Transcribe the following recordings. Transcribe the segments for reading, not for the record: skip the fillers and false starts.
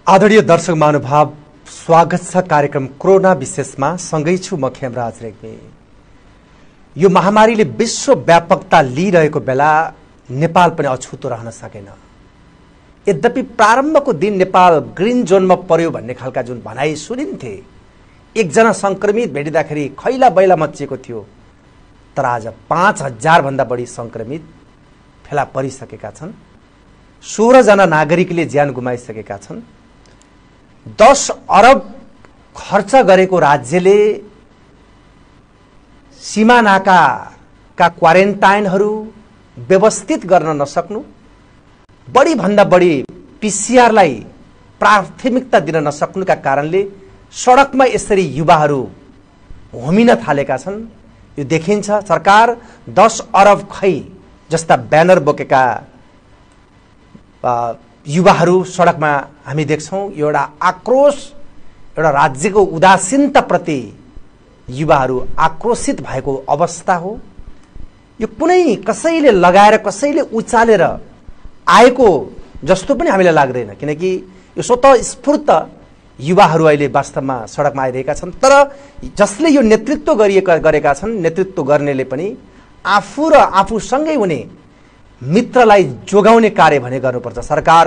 आदरणीय दर्शक महानुभाव, स्वागत छ कार्यक्रम कोरोना विशेषमा। सँगै छु म खेमराज रेग्मी। यो महामारीले विश्वव्यापकता लिइरहेको बेला नेपाल पनि अछुतो रहन सकेन। यद्यपि प्रारम्भको दिन नेपाल ग्रीन जोनमा पर्यो भन्ने खालका जुन भनाइ सुनिन्थे, एकजना संक्रमित भेटिँदाखेरि खैला बैला मचिएको थियो, तर आज 5000 भन्दा बढी संक्रमित फेला परिसकेका छन्। 16 जना नागरिकले ज्यान गुमाइसकेका छन्। 10 अरब खर्च गरेको राज्यले सीमा नाकाका क्वारेन्टाइनहरू व्यवस्थित गर्न नसक्नु, बढी भन्दा बढी पीसीआरलाई प्राथमिकता दिन नसक्नुका कारणले सडकमा यसरी युवाहरू घुमिन थालेका छन्। यो देखिन्छ। सरकार 10 अरब खै जस्ता ब्यानर बोकेका युवाहरू सडकमा हामी देख्छौँ। एउटा आक्रोश, एउटा राज्यको उदासीनताप्रति युवाहरू आक्रोशित भएको अवस्था हो। यो कुनै कसैले लगाएर कसैले उचालेर आएको जस्तो पनि हामीलाई लाग्दैन, किनकि यो स्वतः स्फूर्त युवाहरू अहिले वास्तवमा सडकमा आइरहेका छन्। तर जसले यो नेतृत्व गरेका छन्, नेतृत्व गर्नेले पनि आफू र आफूसँगै हुने मित्रलाई जोगाउने कार्य भने गर्नुपर्छ।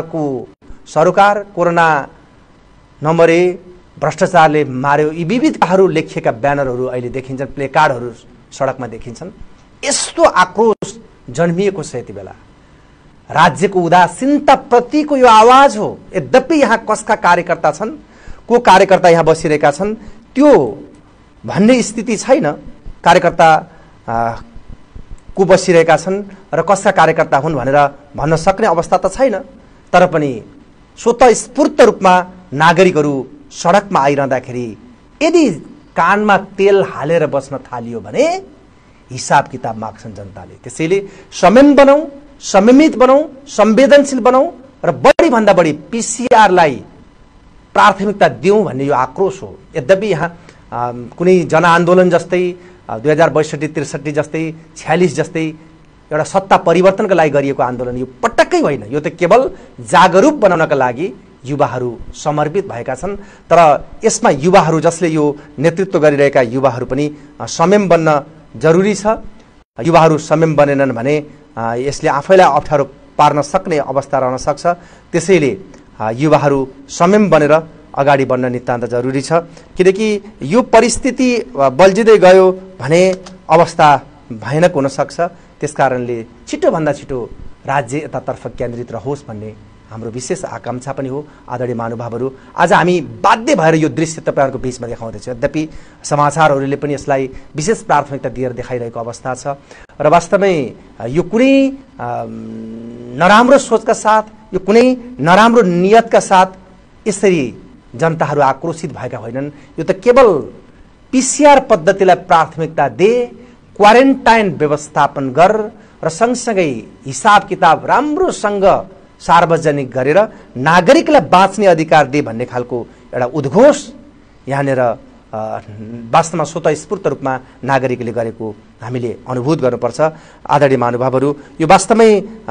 सरकार कोरोना नमरे, भ्रष्टाचारले मार्यो, यी विविधताहरू लेखिएका ब्यानरहरू अहिले देखिन्छन्, प्लेकार्डहरू सडकमा देखिन्छन्। यस्तो आक्रोश जन्मिएको छ यति बेला। राज्यको उदासीनताप्रतिको यो आवाज हो। यद्यपि यहाँ कसका कार्यकर्ता छन्, को कार्यकर्ता यहाँ बसिरहेका छन्, त्यो भन्ने स्थिति छैन। कार्यकर्ता को बसिरहेका छन् र कसका कार्यकर्ता हुन् भनेर भन्न सक्ने अवस्था त छैन। तर पनि स्वतः स्फूर्त रूपमा नागरिकहरू सडकमा आइरहँदाखेरि यदि कानमा तेल हालेर बस्न थालियो भने हिसाब किताब माग्छन् जनताले। त्यसैले संयम बनाऊ, संयमित बनाऊ, संवेदनशील बनाऊ र बढी भन्दा बढी पीसीआरलाई प्राथमिकता दिउँ भन्ने यो आक्रोश हो। यद्यपि यहाँ कुनै जनआन्दोलन जस्तै 2062-63 जस्तै 46 जस्तै एउटा सत्ता परिवर्तनका लागि गरिएको आन्दोलन यो पटक्कै होइन। यो त केवल जागरुक बनाउनका लागि युवाहरू समर्पित भएका छन्। तर यसमा युवाहरू, जसले यो नेतृत्व गरिरहेका युवाहरू पनि संयम बन्न जरुरी छ। युवाहरू संयम बनेनन् भने यसले आफैलाई अप्ठ्यारो पार्न सक्ने अवस्था रहन सक्छ। त्यसैले युवाहरू संयम बनेर अगाडि बढ्न नितान्त जरुरी छ, किनकि यो परिस्थिति बल्झिँदै गयो भने अवस्था भयानक हुन सक्छ। त्यसकारणले छिटोभन्दा छिटो राज्य यतातर्फ केन्द्रित रहोस् भन्ने हाम्रो विशेष आकांक्षा पनि हो। आदरणीय महानुभावहरू, आज हामी बाध्य भएर यो दृश्य तपाईँहरूको बीचमा देखाउँदैछौँ। यद्यपि समाचारहरूले पनि यसलाई विशेष प्राथमिकता दिएर देखाइरहेको अवस्था छ र वास्तवमै यो कुनै नराम्रो सोचका साथ, यो कुनै नराम्रो नियतका साथ यसरी जनताहरू आक्रोशित भएका होइनन्। यो त केवल पीसीआर पद्धतिलाई प्राथमिकता दे, क्वारेन्टाइन व्यवस्थापन गर र सँगसँगै हिसाब किताब राम्रोसँग सार्वजनिक गरेर नागरिकलाई बाँच्ने अधिकार दे भन्ने खालको एउटा उद्घोष यहाँनिर वास्तवमा स्वतः स्फूर्त रूपमा नागरिकले गरेको हामीले अनुभूत गर्नुपर्छ। आदरणीय महानुभावहरू, यो वास्तवमै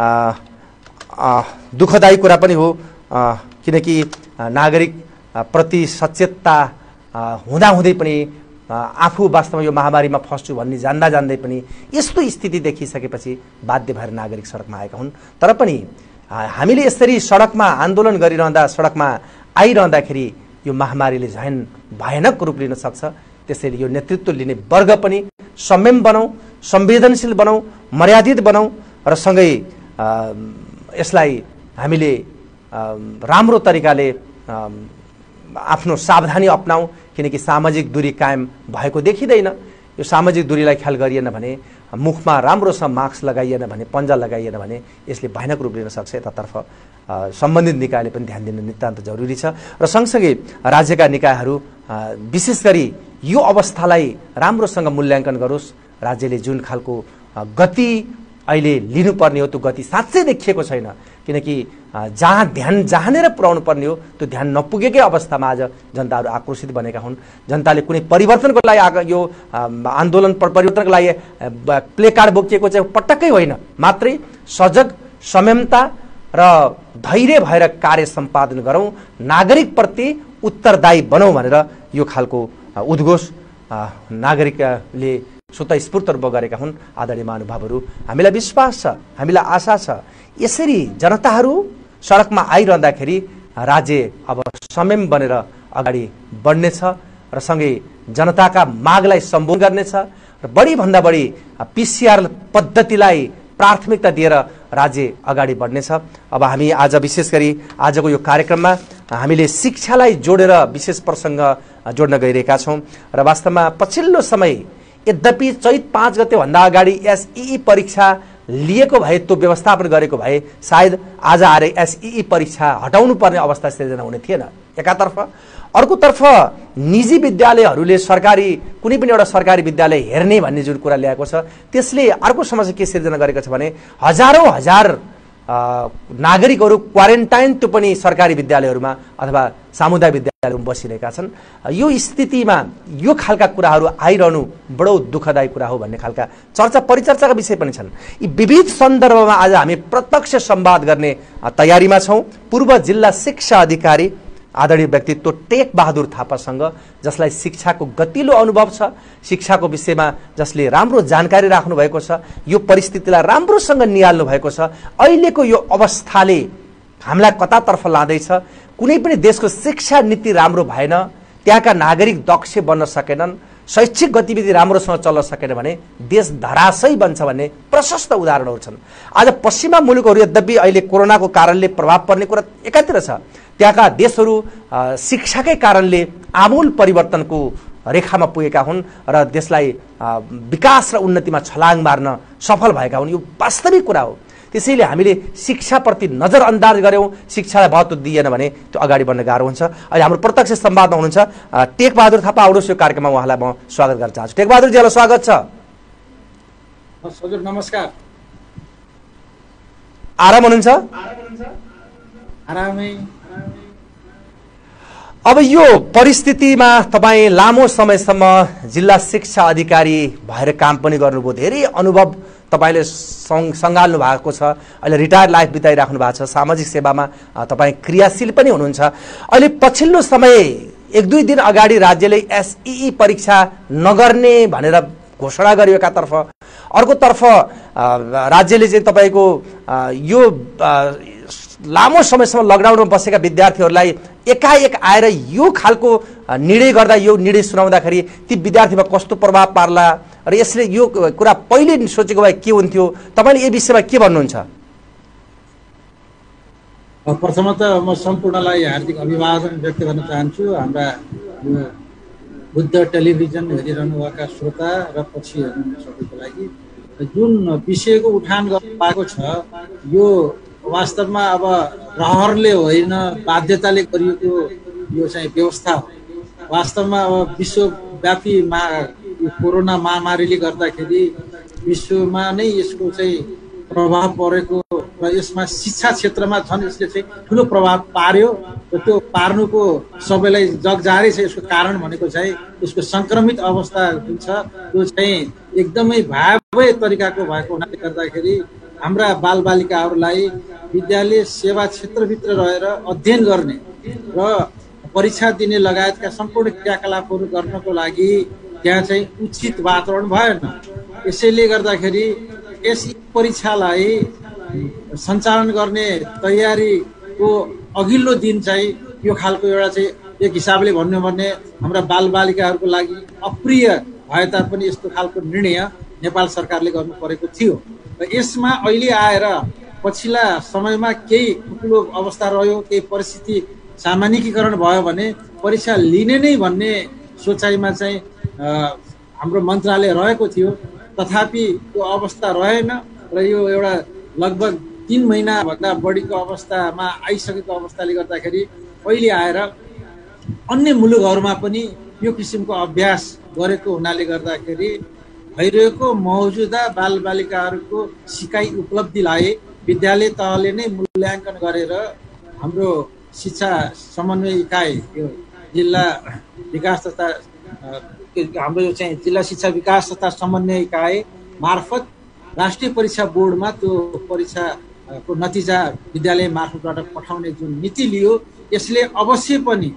दुःखदायी कुरा पनि हो, किनकि नागरिक प्रति सचेतता हुँदाहुँदै पनि आफू वास्तवमा यो महामारीमा फस्छु भन्ने जान्दा जान्दै पनि यस्तो स्थिति देखिसकेपछि बाध्य भएर नागरिक सडकमा आएका हुन्। तर पनि हामीले यसरी सडकमा आन्दोलन गरिरहँदा, सडकमा आइरहँदाखेरि यो महामारीले झन् भयानक रूप लिन सक्छ। त्यसैले यो नेतृत्व लिने वर्ग पनि संयम बनाऊ, संवेदनशील बनाऊ, मर्यादित बनाऊ र सँगै यसलाई हामीले राम्रो तरिकाले आफ्नो सावधानी अपनाऊ, किनकि सामाजिक दूरी कायम भएको देखिँदैन। यो सामाजिक दूरीलाई ख्याल गरिएन भने, मुखमा राम्रोसँग मास्क लगाइएन भने, पन्जा लगाइएन भने यसले भयानक रूप लिन सक्छ। यतातर्फ सम्बन्धित निकायले पनि ध्यान दिन नितान्त जरुरी छ र सँगसँगै राज्यका निकायहरू विशेष गरी यो अवस्थालाई राम्रोसँग मूल्याङ्कन गरोस्। राज्यले जुन खालको गति अहिले लिनुपर्ने हो त्यो गति साँच्चै देखिएको छैन, किनकि जहाँ ध्यान जहाँनेर पुर्याउनु पर्ने हो त्यो ध्यान नपुगेकै अवस्थामा आज जनताहरू आक्रोशित बनेका हुन्। जनताले कुनै परिवर्तनको लागि यो आन्दोलन परिवर्तनको लागि प्लेकार्ड बोकिएको चाहिँ पटक्कै होइन, मात्रै सजग, संयमता र धैर्य भएर कार्य सम्पादन गरौँ, नागरिकप्रति उत्तरदायी बनौँ भनेर यो खालको उद्घोष नागरिकले स्वतस्फूर्त रूपमा गरेका हुन्। आदरणीय महानुभावहरू, हामीलाई विश्वास छ, हामीलाई आशा छ, यसरी जनताहरू सडकमा आइरहँदाखेरि राज्य अब संयम बनेर अगाडि बढ्नेछ र सँगै जनताका मागलाई सम्बोधन गर्नेछ र बढीभन्दा बढी PCR पद्धतिलाई प्राथमिकता दिएर राज्य अगाडि बढ्नेछ। अब हामी आज विशेष गरी आजको यो कार्यक्रममा हामीले शिक्षालाई जोडेर विशेष प्रसङ्ग जोड्न गइरहेका छौँ र वास्तवमा पछिल्लो समय यद्यपि चैत 5 गतेभन्दा अगाडि SEE परीक्षा लिएको भए, त्यो व्यवस्थापन गरेको भए सायद आज आएर SEE परीक्षा हटाउनु पर्ने अवस्था सिर्जना हुने थिएन एकातर्फ। अर्कोतर्फ निजी विद्यालयहरूले सरकारी कुनै पनि एउटा सरकारी विद्यालय हेर्ने भन्ने जुन कुरा ल्याएको छ, त्यसले अर्को समस्या के सिर्जना गरेको छ भने हजारौं हजार नागरिकहरू क्वारेन्टाइन त्यो पनि सरकारी विद्यालयहरूमा अथवा सामुदायिक विद्यालयहरूमा बसिरहेका छन्। यो स्थितिमा यो खालका कुराहरू आइरहनु बडो दुःखदायी कुरा हो भन्ने खालका चर्चा परिचर्चाका विषय पनि छन्। यी विविध सन्दर्भमा आज हामी प्रत्यक्ष संवाद गर्ने तयारीमा छौँ पूर्व जिल्ला शिक्षा अधिकारी आदरणीय व्यक्तित्व टेक बहादुर थापासँग, जसलाई शिक्षाको गतिलो अनुभव छ, शिक्षाको विषयमा जसले राम्रो जानकारी राख्नु भएको छ, यो परिस्थितिलाई राम्रोसँग निहाल्नु भएको छ। अहिलेको यो अवस्थाले हामीलाई कतातर्फ लाँदैछ, कुनै पनि देशको शिक्षा नीति राम्रो भएन, त्यहाँका नागरिक दक्ष बन्न सकेनन्, शैक्षिक गतिविधि राम्रोसँग चल्न सकेन भने देश धराशयी बन्छ भन्ने प्रशस्त उदाहरणहरू छन्। आज पश्चिमा मुलुकहरू यद्यपि अहिले कोरोनाको कारणले प्रभाव पर्ने कुरा एकातिर छ, त्यहाँका देशहरू शिक्षाकै कारणले आमूल परिवर्तनको रेखामा पुगेका हुन् र देशलाई विकास र उन्नतिमा छलाङ मार्न सफल भएका हुन्। यो वास्तविक कुरा हो। त्यसैले हामीले शिक्षाप्रति नजरअन्दाज गऱ्यौँ, शिक्षालाई महत्त्व दिएन भने त्यो अगाडि बढ्न गाह्रो हुन्छ। अहिले हाम्रो प्रत्यक्ष संवादमा हुनुहुन्छ टेक बहादुर थापा। आउनुहोस्, यो कार्यक्रममा उहाँलाई म स्वागत गर्न चाहन्छु। टेक बहादुरजीलाई स्वागत छ। हजुर नमस्कार। आराम हुनुहुन्छ? आरामै। अब यो परिस्थितिमा तपाईँ लामो समयसम्म जिल्ला शिक्षा अधिकारी भएर काम पनि गर्नुभयो, धेरै अनुभव तपाईँले सङ्घाल्नु भएको छ, अहिले रिटायर्ड लाइफ बिताइराख्नु भएको छ, सामाजिक सेवामा तपाईँ क्रियाशील पनि हुनुहुन्छ। अहिले पछिल्लो समय 1-2 दिन अगाडि राज्यले SEE परीक्षा नगर्ने भनेर घोषणा गर्यो एकातर्फ, अर्कोतर्फ राज्यले चाहिँ तपाईँको यो लामो समयसम्म लकडाउनमा बसेका विद्यार्थीहरूलाई एकाएक आएर यो खालको निर्णय गर्दा, यो निर्णय सुनाउँदाखेरि ती विद्यार्थीमा कस्तो प्रभाव पार्ला र यसले यो कुरा पहिले सोचेको भए के हुन्थ्यो? तपाईँले यो विषयमा के भन्नुहुन्छ? प्रथमतः म सम्पूर्णलाई हार्दिक अभिवादन व्यक्त गर्न चाहन्छु। हाम्रा बुद्ध टेलिभिजन हेरिरहनुभएका श्रोता र पछि हेर्नु सबैको लागि जुन विषयको उठान भएको छ, यो वास्तवमा अब रहरले होइन, बाध्यताले गरिएको यो चाहिँ व्यवस्था हो। वास्तवमा अब विश्वव्यापी कोरोना महामारीले गर्दाखेरि विश्वमा नै यसको चाहिँ प्रभाव परेको र यसमा शिक्षा क्षेत्रमा झन् यसले चाहिँ ठुलो प्रभाव पार्यो र त्यो पार्नुको सबैलाई जगजाहेरै छ। यसको कारण भनेको चाहिँ यसको सङ्क्रमित अवस्था जुन छ त्यो चाहिँ एकदमै भयावह तरिकाको भएको हुनाले गर्दाखेरि हाम्रा बालबालिकाहरूलाई विद्यालय सेवा क्षेत्रभित्र रहेर अध्ययन गर्ने र परीक्षा दिने लगायतका सम्पूर्ण क्रियाकलापहरू गर्नको लागि त्यहाँ चाहिँ उचित वातावरण भएन। यसैले गर्दाखेरि यस परीक्षालाई सञ्चालन गर्ने तयारीको अघिल्लो दिन चाहिँ यो खालको एउटा चाहिँ एक हिसाबले भन्नु भने हाम्रा बालबालिकाहरूको लागि अप्रिय भए तापनि यस्तो खालको निर्णय नेपाल सरकारले गर्नु परेको थियो र यसमा अहिले आएर पछिल्ला समयमा केही ठुलो अवस्था रह्यो, केही परिस्थिति सामान्यीकरण भयो भने परीक्षा लिने नै भन्ने सोचाइमा चाहिँ हाम्रो मन्त्रालय रहेको थियो। तथापि त्यो अवस्था रहेन र यो एउटा लगभग 3 महिनाभन्दा बढीको अवस्थामा आइसकेको अवस्थाले गर्दाखेरि अहिले आएर अन्य मुलुकहरूमा पनि यो किसिमको अभ्यास गरेको हुनाले गर्दाखेरि भइरहेको मौजुदा बालबालिकाहरूको सिकाइ उपलब्धिलाई विद्यालय तहले नै मूल्याङ्कन गरेर हाम्रो शिक्षा समन्वय इकाइ यो जिल्ला विकास तथा हाम्रो यो चाहिँ जिल्ला शिक्षा विकास तथा समन्वय इकाइ मार्फत राष्ट्रिय परीक्षा बोर्डमा त्यो परीक्षा को नतिजा विद्यालय मार्फतबाट पठाउने जुन नीति लियो यसले अवश्य पनि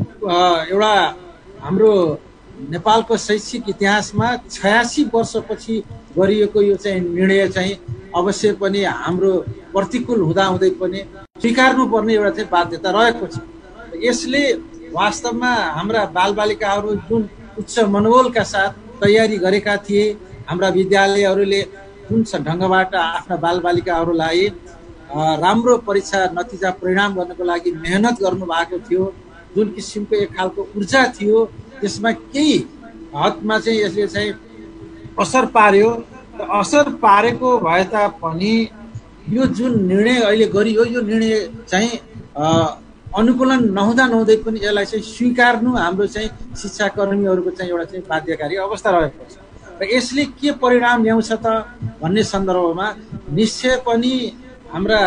एउटा हाम्रो नेपालको शैक्षिक इतिहासमा 86 वर्षपछि गरिएको यो चाहिँ निर्णय चाहिँ अवश्य पनि हाम्रो प्रतिकूल हुँदाहुँदै पनि स्वीकार्नुपर्ने एउटा चाहिँ बाध्यता रहेको छ। यसले वास्तवमा हाम्रा बालबालिकाहरू जुन उच्च मनोबलका साथ तयारी गरेका थिए, हाम्रा विद्यालयहरूले जुन ढङ्गबाट आफ्ना बालबालिकाहरूलाई राम्रो परीक्षा नतिजा परिणाम गर्नको लागि मेहनत गर्नुभएको थियो, जुन किसिमको एक खालको ऊर्जा थियो, त्यसमा केही हदमा चाहिँ यसले चाहिँ असर पार्यो। असर पारेको भए तापनि यो जुन निर्णय अहिले गरियो यो निर्णय चाहिँ अनुकूलन नहुँदै पनि यसलाई चाहिँ स्वीकार्नु हाम्रो चाहिँ शिक्षाकर्मीहरूको चाहिँ एउटा चाहिँ बाध्यकारी अवस्था रहेको छ। र यसले के परिणाम ल्याउँछ त भन्ने सन्दर्भमा निश्चय पनि हाम्रा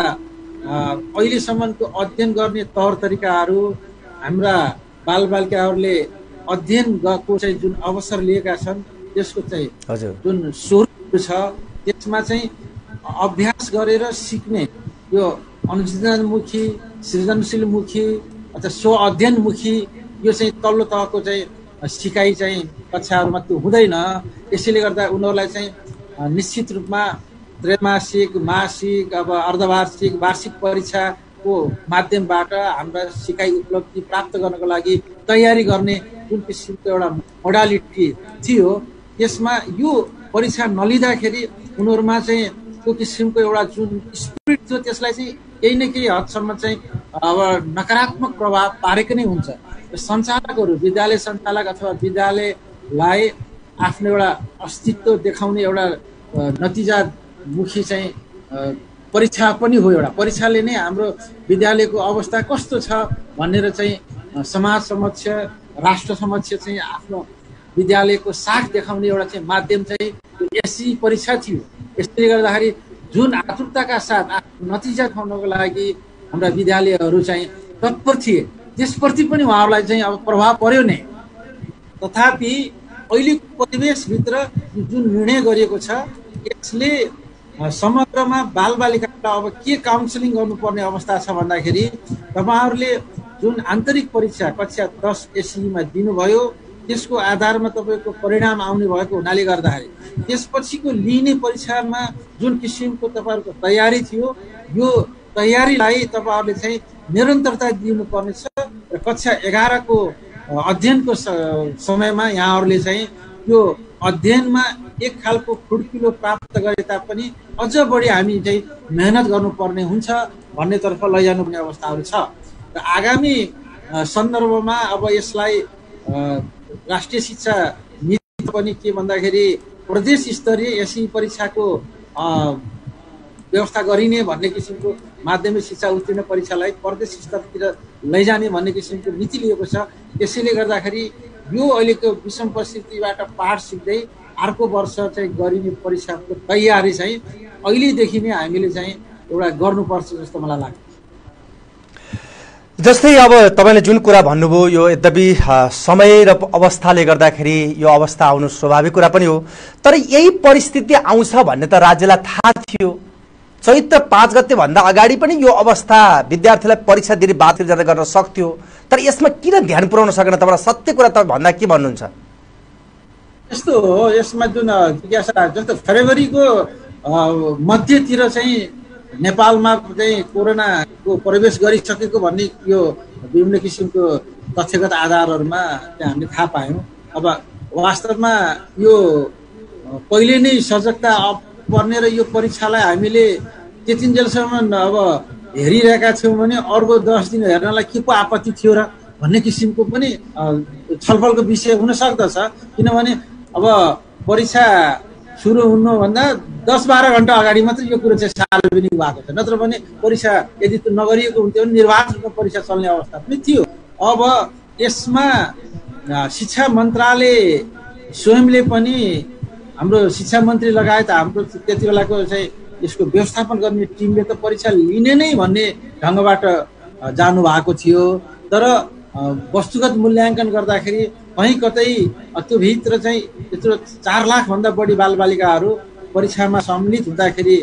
अहिलेसम्मको अध्ययन गर्ने तौर तरिकाहरू, हाम्रा बालबालिकाहरूले अध्ययनको चाहिँ जुन अवसर लिएका छन् त्यसको चाहिँ जुन स्वरूप छ त्यसमा चाहिँ अभ्यास गरेर सिक्ने यो अनुसन्धानमुखी, सृजनशीलमुखी अथवा स्व अध्ययनमुखी यो चाहिँ तल्लो तहको चाहिँ सिकाइ चाहिँ कक्षाहरूमा त्यो हुँदैन। यसैले गर्दा उनीहरूलाई चाहिँ निश्चित रूपमा त्रैमासिक, मासिक, अब अर्धवार्षिक, वार्षिक परीक्षाको माध्यमबाट हाम्रा सिकाइ उपलब्धि प्राप्त गर्नको लागि तयारी गर्ने जुन किसिमको एउटा मोडालिटी थियो त्यसमा यो परीक्षा नलिँदाखेरि उनीहरूमा चाहिँ त्यो किसिमको एउटा जुन स्पिरिट थियो त्यसलाई चाहिँ केही न केही हदसम्म चाहिँ अब नकारात्मक प्रभाव पारेको नै हुन्छ। सञ्चालकहरू, विद्यालय सञ्चालक अथवा विद्यालयलाई आफ्नो एउटा अस्तित्व देखाउने एउटा नतिजामुखी चाहिँ परीक्षा पनि हो। एउटा परीक्षाले नै हाम्रो विद्यालयको अवस्था कस्तो छ भनेर चाहिँ समाज समक्ष, राष्ट्र समक्ष चाहिँ आफ्नो विद्यालयको साख देखाउने एउटा चाहिँ माध्यम चाहिँ एसई परीक्षा थियो। यसले गर्दाखेरि जुन आतुरताका साथ नतिजा खुवाउनको लागि हाम्रा विद्यालयहरू चाहिँ तत्पर थिए त्यसप्रति पनि उहाँहरूलाई चाहिँ अब प्रभाव पर्यो नै। तथापि अहिलेको परिवेशभित्र जुन निर्णय गरिएको छ यसले समग्रमा बालबालिकालाई अब के काउन्सिलिङ गर्नुपर्ने अवस्था छ भन्दाखेरि तपाईँहरूले जुन आन्तरिक परीक्षा कक्षा 10 एसईमा दिनुभयो त्यसको आधारमा तपाईँको परिणाम आउने भएको हुनाले गर्दाखेरि त्यसपछिको लिने परीक्षामा जुन किसिमको तपाईँहरूको तयारी थियो यो तयारीलाई तपाईँहरूले चाहिँ निरन्तरता दिनुपर्नेछ। र कक्षा 11 को अध्ययनको समयमा यहाँहरूले चाहिँ यो अध्ययनमा एक खालको खुड्किलो प्राप्त गरे तापनि अझ बढी हामी चाहिँ मेहनत गर्नुपर्ने हुन्छ भन्नेतर्फ लैजानुपर्ने अवस्थाहरू छ। र आगामी सन्दर्भमा अब यसलाई राष्ट्रिय शिक्षा नीति पनि के भन्दाखेरि प्रदेश स्तरीय एसई परीक्षाको व्यवस्था गरिने भन्ने किसिमको माध्यमिक शिक्षा उत्तीर्ण परीक्षालाई प्रदेश स्तरतिर लैजाने भन्ने किसिमको नीति लिएको छ। त्यसैले गर्दाखेरि यो अहिलेको विषम परिस्थितिबाट पाठ सिक्दै अर्को वर्ष चाहिँ गरिने परीक्षाको तयारी चाहिँ अहिलेदेखि नै हामीले चाहिँ एउटा गर्नुपर्छ जस्तो मलाई लाग्छ। जस्तै अब तपाईले जुन कुरा भन्नुभयो यो यद्यपि समय र अवस्थाले गर्दाखेरि यो अवस्था आउनु स्वाभाविक कुरा पनि हो, तर यही परिस्थिति आउँछ भन्ने त राज्यलाई थाहा थियो। चैत्र 5 गते भन्दा अगाडि पनि यो अवस्था विद्यार्थीलाई परीक्षा दिने बातिर जाँदा गर्न सक्थ्यो, तर यसमा किन ध्यान पुर्याउन सकेन? तपाईलाई सत्य कुरा त भन्दा के भन्नुहुन्छ? यस्तो हो, यसमा जुन जिज्ञासा जस्तो फेब्रुअरीको मध्यतिर चाहिँ नेपालमा चाहिँ कोरोनाको प्रवेश गरिसकेको भन्ने यो विभिन्न किसिमको तथ्यगत आधारहरूमा हामीले थाहा पायौँ। अब वास्तवमा यो पहिले नै सजगता पर्ने र यो परीक्षालाई हामीले त्यतिन्जेलसम्म अब हेरिरहेका थियौँ भने अर्को 10 दिन हेर्नलाई के पो आपत्ति थियो र भन्ने किसिमको पनि छलफलको विषय हुन सक्दछ। किनभने अब परीक्षा सुरु हुनुभन्दा 10-12 घण्टा अगाडि मात्रै यो कुरो चाहिँ सार्वजनिक भएको छ। नत्र भने परीक्षा यदि त्यो नगरिएको हुन्थ्यो भने निर्वाचनको परीक्षा चल्ने अवस्था पनि थियो। अब यसमा शिक्षा मन्त्रालय स्वयंले पनि हाम्रो शिक्षा मन्त्री लगायत हाम्रो त्यति बेलाको चाहिँ यसको व्यवस्थापन गर्ने टिमले त परीक्षा लिने नै भन्ने ढङ्गबाट जानु भएको थियो। तर वस्तुगत मूल्याङ्कन गर्दाखेरि कहीँ कतै त्यो भित्र चाहिँ यत्रो 4 लाख भन्दा बढी बालबालिकाहरू परीक्षामा सम्मिलित हुँदाखेरि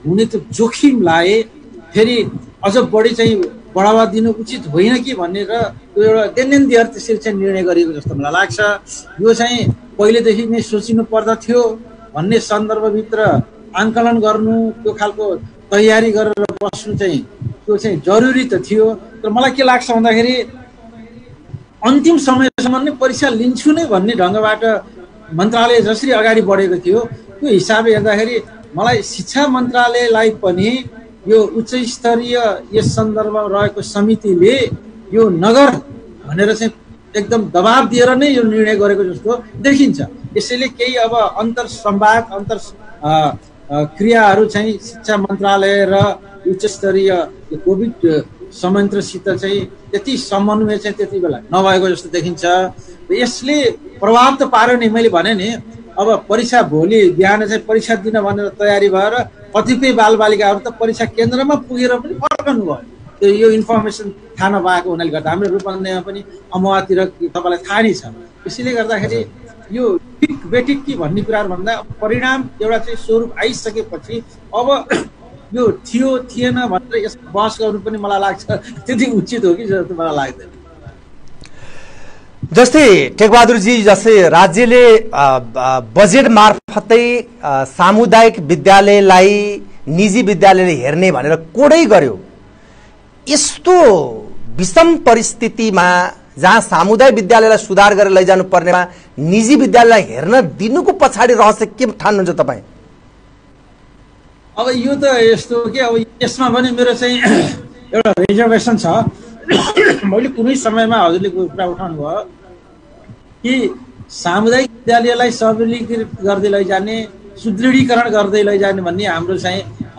हुने त्यो जोखिमलाई फेरि अझ बढी चाहिँ बढावा दिनु उचित होइन कि भनेर त्यो एउटा देनेन्दिएर त्यसरी चाहिँ निर्णय गरिएको जस्तो मलाई लाग्छ। यो चाहिँ पहिलेदेखि नै सोचिनु पर्दथ्यो भन्ने सन्दर्भभित्र आङ्कलन गर्नु, त्यो खालको तयारी गरेर बस्नु चाहिँ त्यो चाहिँ जरुरी त थियो। तर मलाई के लाग्छ भन्दाखेरि अन्तिम समयसम्म नै परीक्षा लिन्छु नै भन्ने ढङ्गबाट मन्त्रालय जसरी अगाडि बढेको थियो त्यो हिसाबले हेर्दाखेरि मलाई शिक्षा मन्त्रालयलाई पनि यो उच्च स्तरीय यस सन्दर्भमा रहेको समितिले यो नगर भनेर चाहिँ एकदम दबाब दिएर नै यो निर्णय गरेको जस्तो देखिन्छ। यसैले केही अब अन्तर संवाद अन्तर क्रियाहरू चाहिँ शिक्षा मन्त्रालय र उच्च स्तरीय कोभिड संयन्त्रसित चाहिँ त्यति समन्वय चाहिँ त्यति बेला नभएको जस्तो देखिन्छ। यसले प्रभाव त पार्यो नि। मैले भने नि अब परीक्षा भोलि बिहान चाहिँ परीक्षा दिन भनेर तयारी भएर कतिपय बालबालिकाहरू त परीक्षा केन्द्रमा पुगेर पनि फर्कनु भयो। त्यो यो इन्फर्मेसन थाहा नपाएको हुनाले गर्दा हाम्रो रूपन्देहीमा पनि अमवातिर तपाईँलाई थाहा नै छ। यसैले गर्दाखेरि यो टिक बेटिक कि भन्ने कुराहरू भन्दा परिणाम एउटा चाहिँ स्वरूप आइसकेपछि अब यो थियो थिएन भनेर यसमा बहस गर्नु पनि मलाई लाग्छ त्यति उचित हो कि जस्तो मलाई लाग्दैन। जस्तै टेकबहादुरजी, जस्तै राज्यले बजेट मार्फतै सामुदायिक विद्यालयलाई निजी विद्यालयले हेर्ने भनेर कोडै गर्यो। यस्तो विषम परिस्थितिमा जहाँ सामुदायिक विद्यालयलाई सुधार गरेर लैजानु पर्नेमा निजी विद्यालयलाई हेर्न दिनुको पछाडि रहस्य के ठान्नुहुन्छ तपाईँ? अब यो त यस्तो हो कि अब यसमा पनि मेरो चाहिँ एउटा रिजर्भेसन छ। मैले कुनै समयमा हजुरले कुरा उठाउनु भयो कि सामुदायिक विद्यालयलाई सबलीकृत गर्दै लैजाने, सुदृढीकरण गर्दै लैजाने भन्ने हाम्रो चाहिँ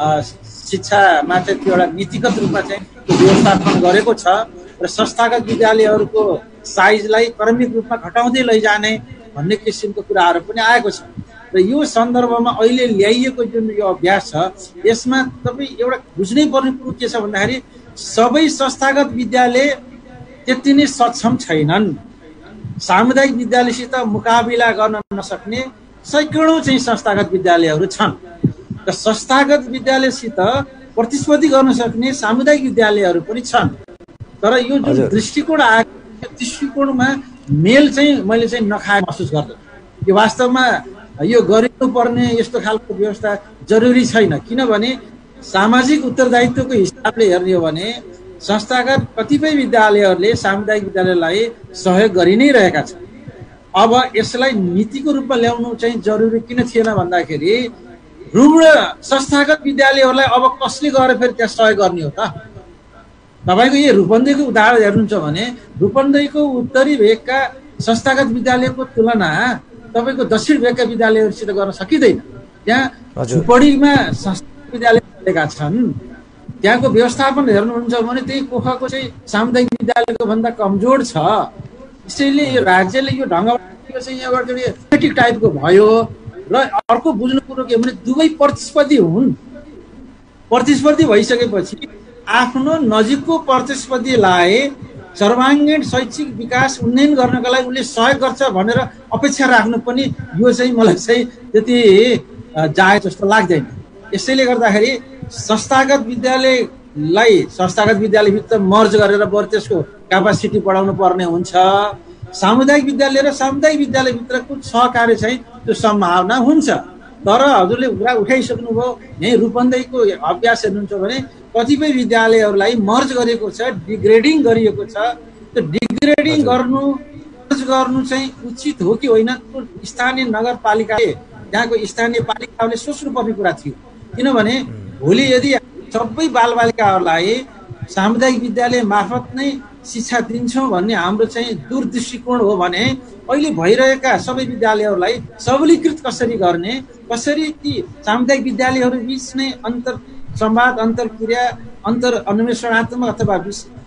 शिक्षामा चाहिँ त्यो एउटा नीतिगत रूपमा चाहिँ व्यवस्थापन गरेको छ र संस्थागत विद्यालयहरूको साइजलाई क्रमिक रूपमा घटाउँदै लैजाने भन्ने किसिमको कुराहरू पनि आएको छ। र यो सन्दर्भमा अहिले ल्याइएको जुन यो अभ्यास छ यसमा तपाईँ एउटा बुझ्नै पर्ने कुरो के छ भन्दाखेरि सबै संस्थागत विद्यालय त्यति नै सक्षम छैनन्। सामुदायिक विद्यालयसित मुकाबिला गर्न नसक्ने सैकडौँ चाहिँ संस्थागत विद्यालयहरू छन् र संस्थागत विद्यालयसित प्रतिस्पर्धी गर्न सक्ने सामुदायिक विद्यालयहरू पनि छन्। तर यो जुन दृष्टिकोण आएको दृष्टिकोणमा मेल चाहिँ मैले चाहिँ नखाए महसुस गर्छु। यो वास्तवमा यो गरिनुपर्ने यस्तो खालको व्यवस्था जरुरी छैन। किनभने सामाजिक उत्तरदायित्वको हिसाबले हेर्ने हो भने संस्थागत कतिपय विद्यालयहरूले सामुदायिक विद्यालयलाई सहयोग गरि नै रहेका छन्। अब यसलाई नीतिको रूपमा ल्याउनु चाहिँ जरुरी किन थिएन भन्दाखेरि रुग्ण संस्थागत विद्यालयहरूलाई अब कसले गएर फेरि त्यहाँ सहयोग गर्ने हो त? तपाईँको यो रूपन्देहीको उदाहरण हेर्नुहुन्छ भने रूपन्देहीको उत्तरी भेगका संस्थागत विद्यालयको तुलना तपाईँको दक्षिण भेगका विद्यालयहरूसित गर्न सकिँदैन। त्यहाँ झुपडीमा संस्थागत विद्यालय रहेका छन्। त्यहाँको व्यवस्थापन हेर्नुहुन्छ भने त्यही कोखाको चाहिँ सामुदायिक विद्यालयको भन्दा कमजोर छ। त्यसैले यो राज्यले यो ढङ्गबाट यो चाहिँ एउटा क्रिएटिभ टाइपको भयो। र अर्को बुझ्नु कुरो के भने दुवै प्रतिस्पर्धी हुन्। प्रतिस्पर्धी भइसकेपछि आफ्नो नजिकको प्रतिस्पर्धीलाई सर्वाङ्गीण शैक्षिक विकास उन्नयन गर्नका लागि उसले सहयोग गर्छ भनेर अपेक्षा राख्नु पनि यो चाहिँ मलाई चाहिँ त्यति जायज जस्तो लाग्दैन। यसैले गर्दाखेरि संस्थागत विद्यालयलाई संस्थागत विद्यालयभित्र मर्ज गरेर बरु त्यसको क्यापासिटी बढाउनु पर्ने हुन्छ। सामुदायिक विद्यालय र सामुदायिक विद्यालयभित्रको सहकार्य चाहिँ त्यो सम्भावना हुन्छ। तर हजुरले कुरा उठाइसक्नुभयो, यहीँ रूपन्देहीको अभ्यास हेर्नुहुन्छ भने कतिपय विद्यालयहरूलाई मर्ज गरिएको छ, डिग्रेडिङ गरिएको छ। त्यो डिग्रेडिङ गर्नु चाहिँ उचित हो कि होइन स्थानीय नगरपालिकाले त्यहाँको स्थानीय पालिकाहरूले सोच्नुपर्ने कुरा थियो। किनभने भोलि यदि सबै बालबालिकाहरूलाई सामुदायिक विद्यालय मार्फत नै शिक्षा दिन्छौँ भन्ने हाम्रो चाहिँ दूरदृष्टिकोण हो भने अहिले भइरहेका सबै विद्यालयहरूलाई सबलीकृत कसरी गर्ने, कसरी ती सामुदायिक विद्यालयहरू बिच नै अन्तर संवाद, अन्तर्क्रिया, अन्तर अन्वेषणात्मक अथवा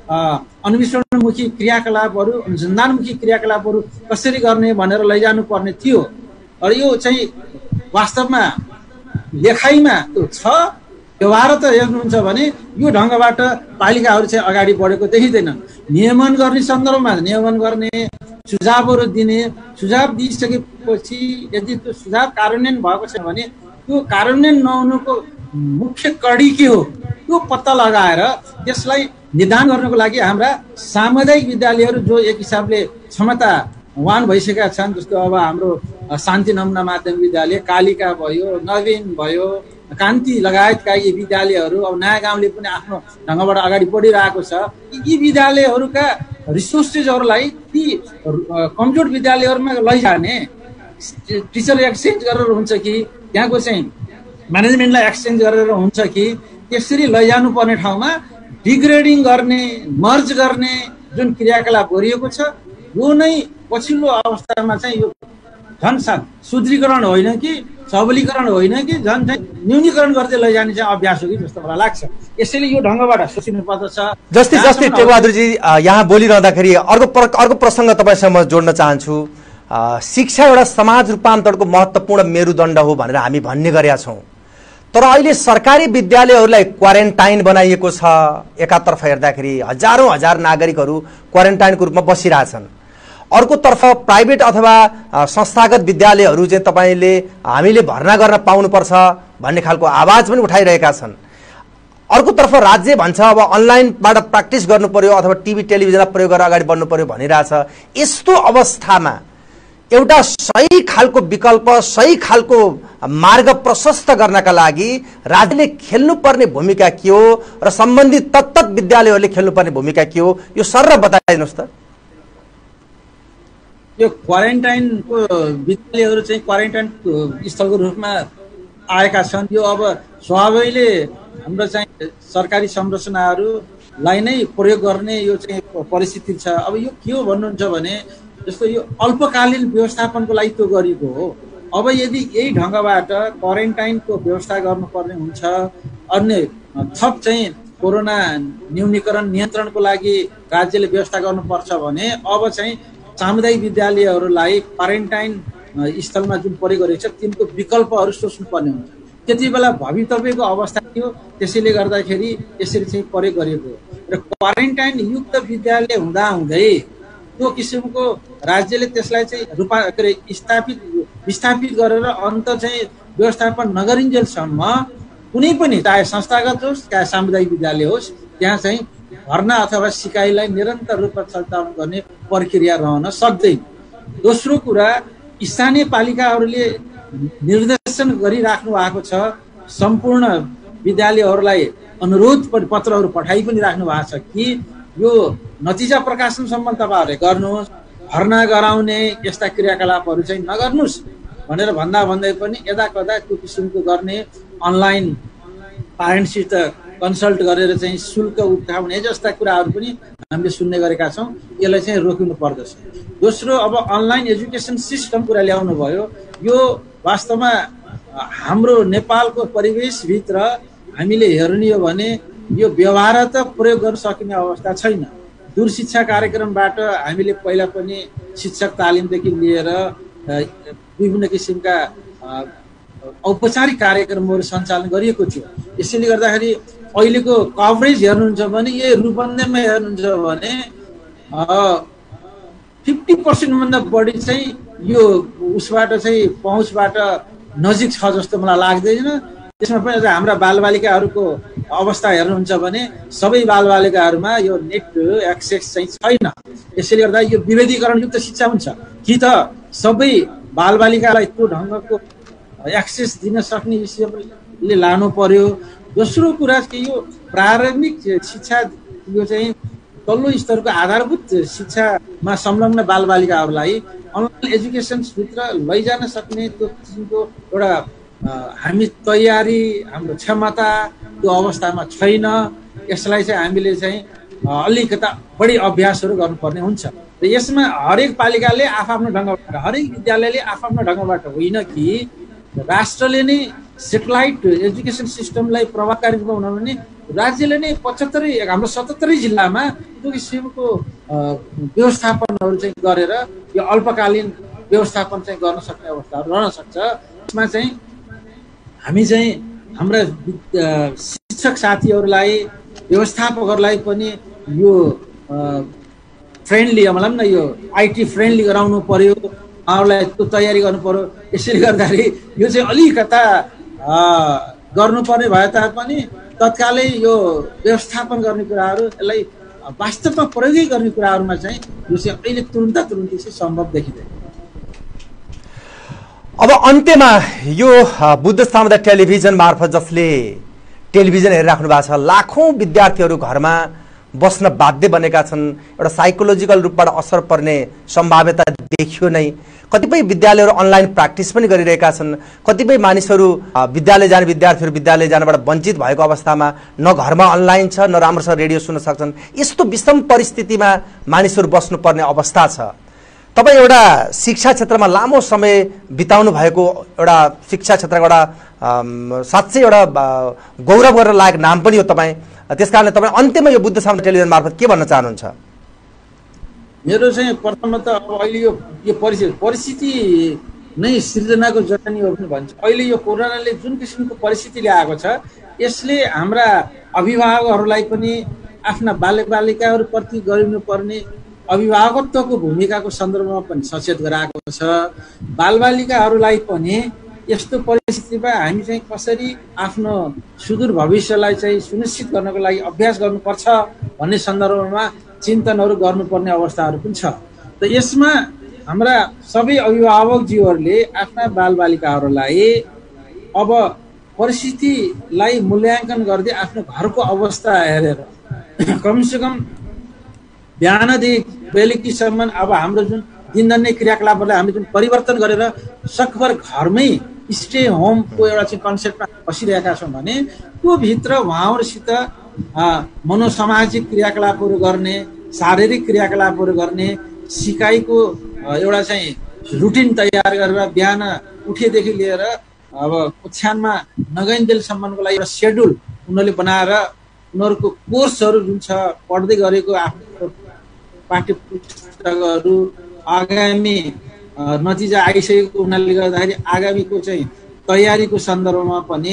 अन्वेषणमुखी क्रियाकलापहरू, अनुसन्धानमुखी क्रियाकलापहरू कसरी गर्ने भनेर लैजानु पर्ने थियो। र यो चाहिँ वास्तवमा लेखाइमा त्यो छ। व्यवहार त हेर्नुहुन्छ भने यो ढङ्गबाट पालिकाहरू चाहिँ अगाडि बढेको देखिँदैन। नियमन गर्ने सन्दर्भमा नियमन गर्ने, सुझावहरू दिने, सुझाव दिइसकेपछि यदि त्यो सुझाव कार्यान्वयन भएको छ भने त्यो कार्यान्वयन नहुनुको मुख्य कडी के हो त्यो पत्ता लगाएर त्यसलाई निदान गर्नको लागि हाम्रा सामुदायिक विद्यालयहरू जो एक हिसाबले क्षमतावान भइसकेका छन्, जस्तो अब हाम्रो शान्ति नमुना माध्यमिक विद्यालय, कालिका भयो, नवीन भयो, कान्ति लगायतका यी विद्यालयहरू, अब नयाँ गाउँले पनि आफ्नो ढङ्गबाट अगाडि बढिरहेको छ। यी विद्यालयहरूका रिसोर्सेसहरूलाई ती कमजोर विद्यालयहरूमा लैजाने, टिचर एक्सचेन्ज गरेर हुन्छ कि त्यहाँको चाहिँ म्यानेजमेन्टलाई एक्सचेन्ज गरेर हुन्छ कि त्यसरी लैजानु पर्ने ठाउँमा डिग्रेडिङ गर्ने, मर्ज गर्ने जुन क्रियाकलाप गरिएको छ, यो नै पछिल्लो अवस्थामा चाहिँ यो झन् सुदृढीकरण होइन कि सबलीकरण होइन कि झन् चाहिँ न्यूनीकरण गर्दै लैजाने चाहिँ अभ्यास हो कि जस्तो मलाई लाग्छ। यसैले यो ढङ्गबाट सोचिनु पर्दछ। जस्तै टेकबहादुरजी यहाँ बोलिरहँदाखेरि अर्को प्रसङ्ग तपाईँसँग म जोड्न चाहन्छु। शिक्षा एउटा समाज रूपान्तरणको महत्त्वपूर्ण मेरुदण्ड हो भनेर हामी भन्ने गरेका छौँ, तर अहिले सरकारी विद्यालयहरूलाई क्वारेन्टाइन बनाइएको छ। एकातर्फ हेर्दाखेरि हजार नागरिकहरू क्वारेन्टाइनको रूपमा बसिरहेछन्, अर्कोतर्फ प्राइभेट अथवा संस्थागत विद्यालयहरू चाहिँ हामीले भर्ना गर्न पाउनुपर्छ भन्ने खालको आवाज पनि उठाइरहेका छन्। अर्कोतर्फ राज्य भन्छ अब अनलाइनबाट प्र्याक्टिस गर्नु पर्यो अथवा टिभी टेलिभिजनलाई प्रयोग गरेर अगाडि बढ्नु पर्यो भनिरहेछ। यस्तो अवस्थामा एउटा सही खालको विकल्प, सही खालको मार्ग प्रशस्त गर्नका लागि राज्यले खेल्नुपर्ने भूमिका के हो र सम्बन्धित तत्त विद्यालयहरूले खेल्नुपर्ने भूमिका के हो, यो सरर बताइदिनुहोस् त। यो क्वारेन्टाइनको विद्यालयहरू चाहिँ क्वारेन्टाइन स्थलको रूपमा आएका छन्। यो अब स्वाभाविकले हाम्रो चाहिँ सरकारी संरचनाहरूलाई नै प्रयोग गर्ने यो चाहिँ परिस्थिति छ। अब यो के हो भन्नुहुन्छ भने जस्तो यो अल्पकालीन व्यवस्थापनको लागि त्यो गरिएको हो। अब यदि यही ढङ्गबाट क्वारेन्टाइनको व्यवस्था गर्नुपर्ने हुन्छ, अन्य थप चाहिँ कोरोना न्यूनीकरण नियन्त्रणको लागि राज्यले व्यवस्था गर्नुपर्छ भने अब चाहिँ सामुदायिक विद्यालयहरूलाई क्वारेन्टाइन स्थलमा जुन प्रयोग गरेको छ तिनको विकल्पहरू सोच्नुपर्ने हुन्छ। त्यति बेला भवितव्यको अवस्था थियो, त्यसैले गर्दाखेरि यसरी चाहिँ प्रयोग गरिएको हो। र क्वारेन्टाइन युक्त विद्यालय हुँदाहुँदै त्यो किसिमको राज्यले त्यसलाई चाहिँ विस्थापित गरेर अन्त चाहिँ व्यवस्थापन नगरिन्जेलसम्म कुनै पनि चाहे संस्थागत होस् चाहे सामुदायिक विद्यालय होस् त्यहाँ चाहिँ भर्ना अथवा सिकाइलाई निरन्तर रूपमा सञ्चालन गर्ने प्रक्रिया रहन सक्दैन। दोस्रो कुरा, स्थानीय पालिकाहरूले निर्देशन गरिराख्नु भएको छ, सम्पूर्ण विद्यालयहरूलाई अनुरोध पत्रहरू पठाइ पनि राख्नु भएको छ कि यो नतिजा प्रकाशनसम्म तपाईँहरूले गर्नुहोस्, भर्ना गराउने यस्ता क्रियाकलापहरू चाहिँ नगर्नुहोस् भनेर भन्दै पनि यदाकदा त्यो किसिमको गर्ने, अनलाइन प्यारेन्ट्ससित कन्सल्ट गरेर चाहिँ शुल्क उठाउने जस्ता कुराहरू पनि हामीले सुन्ने गरेका छौँ। यसलाई चाहिँ रोकिनु पर्दछ। दोस्रो, अब अनलाइन एजुकेसन सिस्टम कुरा ल्याउनु भयो। यो वास्तवमा हाम्रो नेपालको परिवेशभित्र हामीले हेर्ने हो भने यो व्यवहार त प्रयोग गर्न सकिने अवस्था छैन। दूरशिक्षा कार्यक्रमबाट हामीले पहिला पनि शिक्षक तालिमदेखि लिएर विभिन्न किसिमका औपचारिक कार्यक्रमहरू सञ्चालन गरिएको थियो। यसैले गर्दाखेरि अहिलेको कभरेज हेर्नुहुन्छ भने यो रूपन्देहीमा हेर्नुहुन्छ भने 50% भन्दा बढी चाहिँ यो उसबाट चाहिँ पहुँचबाट नजिक छ जस्तो मलाई लाग्दैन। त्यसमा पनि हाम्रा बालबालिकाहरूको अवस्था हेर्नुहुन्छ भने सबै बालबालिकाहरूमा यो नेट एक्सेस चाहिँ छैन। यसैले गर्दा यो विभेदीकरणयुक्त शिक्षा हुन्छ कि त सबै बालबालिकालाई त्यो ढङ्गको एक्सेस दिन सक्ने विषयले लानु पर्यो। दोस्रो कुरा चाहिँ यो प्रारम्भिक शिक्षा, यो चाहिँ तल्लो स्तरको आधारभूत शिक्षामा संलग्न बालबालिकाहरूलाई अनलाइन एजुकेसनभित्र लैजान सक्ने त्यो किसिमको एउटा हामी तयारी, हाम्रो क्षमता त्यो अवस्थामा छैन। यसलाई चाहिँ हामीले चाहिँ अलिकता बढी अभ्यासहरू गर्नुपर्ने हुन्छ। र यसमा हरेक पालिकाले आफ्नो ढङ्गबाट, हरेक विद्यालयले आफ्नो ढङ्गबाट होइन कि राष्ट्रले नै सेटेलाइट एजुकेसन सिस्टमलाई प्रभावकारी बनाउन भने राज्यले नै 75 हाम्रो 77 जिल्लामा त्यो किसिमको व्यवस्थापनहरू चाहिँ गरेर यो अल्पकालीन व्यवस्थापन चाहिँ गर्न सक्ने अवस्थाहरू रहन सक्छ। यसमा चाहिँ हामी चाहिँ हाम्रा शिक्षक साथीहरूलाई, व्यवस्थापकहरूलाई पनि यो फ्रेन्डली, मतलब न यो आइटी फ्रेन्डली गराउनु पर्यो, उहाँहरूलाई त्यो तयारी गर्नु पर्यो। यसैले गर्दाखेरि यो चाहिँ अलिकता गर्नुपर्ने भए तापनि तत्कालै यो व्यवस्थापन गर्ने कुराहरू, यसलाई वास्तवमा प्रयोगै गर्ने कुराहरूमा चाहिँ यो चाहिँ अहिले तुरुन्त चाहिँ सम्भव देखिँदैन। अब अन्त्यमा यो बुद्ध सामुदायिक टेलिभिजन मार्फत जसले टेलिभिजन हेरिराख्नु भएको छ, लाखौं विद्यार्थीहरू घरमा बस्न बाध्य बनेका छन्, एउटा साइकोलोजिकल रूपबाट असर पर्ने सम्भाव्यता देखियो नै। कतिपय विद्यालयहरू अनलाइन प्र्याक्टिस पनि गरिरहेका छन्। कतिपय मानिसहरू विद्यालय जाने विद्यार्थीहरू विद्यालय जानबाट वञ्चित भएको अवस्थामा न घरमा अनलाइन छ न राम्रोसँग रेडियो सुन्न सक्छन्। यस्तो विषम परिस्थितिमा मानिसहरू बस्नुपर्ने अवस्था छ। तपाईँ एउटा शिक्षा क्षेत्रमा लामो समय बिताउनु भएको एउटा शिक्षा क्षेत्रको एउटा साँच्चै एउटा गौरव गर्न लायक नाम पनि हो तपाईँ। त्यसकारणले तपाईँ अन्त्यमा यो बुद्ध सामुदायिक टेलिभिजन मार्फत के भन्न चाहनुहुन्छ? मेरो चाहिँ प्रथमत अब अहिले यो परिस्थिति नै सृजनाको जननी हो पनि भन्छ। अहिले यो कोरोनाले जुन किसिमको परिस्थिति ल्याएको छ, यसले हाम्रा अभिभावकहरूलाई पनि आफ्ना बालबालिकाहरूप्रति गरिनुपर्ने अभिभावकत्वको भूमिकाको सन्दर्भमा पनि सचेत गराएको छ। बालबालिकाहरूलाई पनि यस्तो परिस्थितिमा हामी चाहिँ कसरी आफ्नो सुदूर भविष्यलाई चाहिँ सुनिश्चित गर्नको लागि अभ्यास गर्नुपर्छ भन्ने सन्दर्भमा चिन्तनहरू गर्नुपर्ने अवस्थाहरू पनि छ। त यसमा हाम्रा सबै अभिभावकज्यूहरूले आफ्ना बालबालिकाहरूलाई अब परिस्थितिलाई मूल्याङ्कन गर्दै आफ्नो घरको अवस्था हेरेर कमसेकम बिहानदेखि बेलुकीसम्म अब हाम्रो जुन दिनदिनै क्रियाकलापहरूलाई हामीले जुन परिवर्तन गरेर सकभर घरमै स्टे होमको एउटा चाहिँ कन्सेप्टमा बसिरहेका छौँ भने त्यो भित्र उहाँहरूसित मनोसामाजिक क्रियाकलापहरू गर्ने, शारीरिक क्रियाकलापहरू गर्ने, सिकाइको एउटा चाहिँ रुटिन तयार गरेर बिहान उठेदेखि लिएर अब ओछ्यानमा नगइन्जेलसम्मको लागि एउटा सेड्युल उनीहरूले बनाएर उनीहरूको कोर्सहरू जुन छ पढ्दै गरेको आफ्नो पाठ्य पुस्तकहरू आगामी नतिजा आइसकेको हुनाले गर्दाखेरि आगामीको चाहिँ तयारीको सन्दर्भमा पनि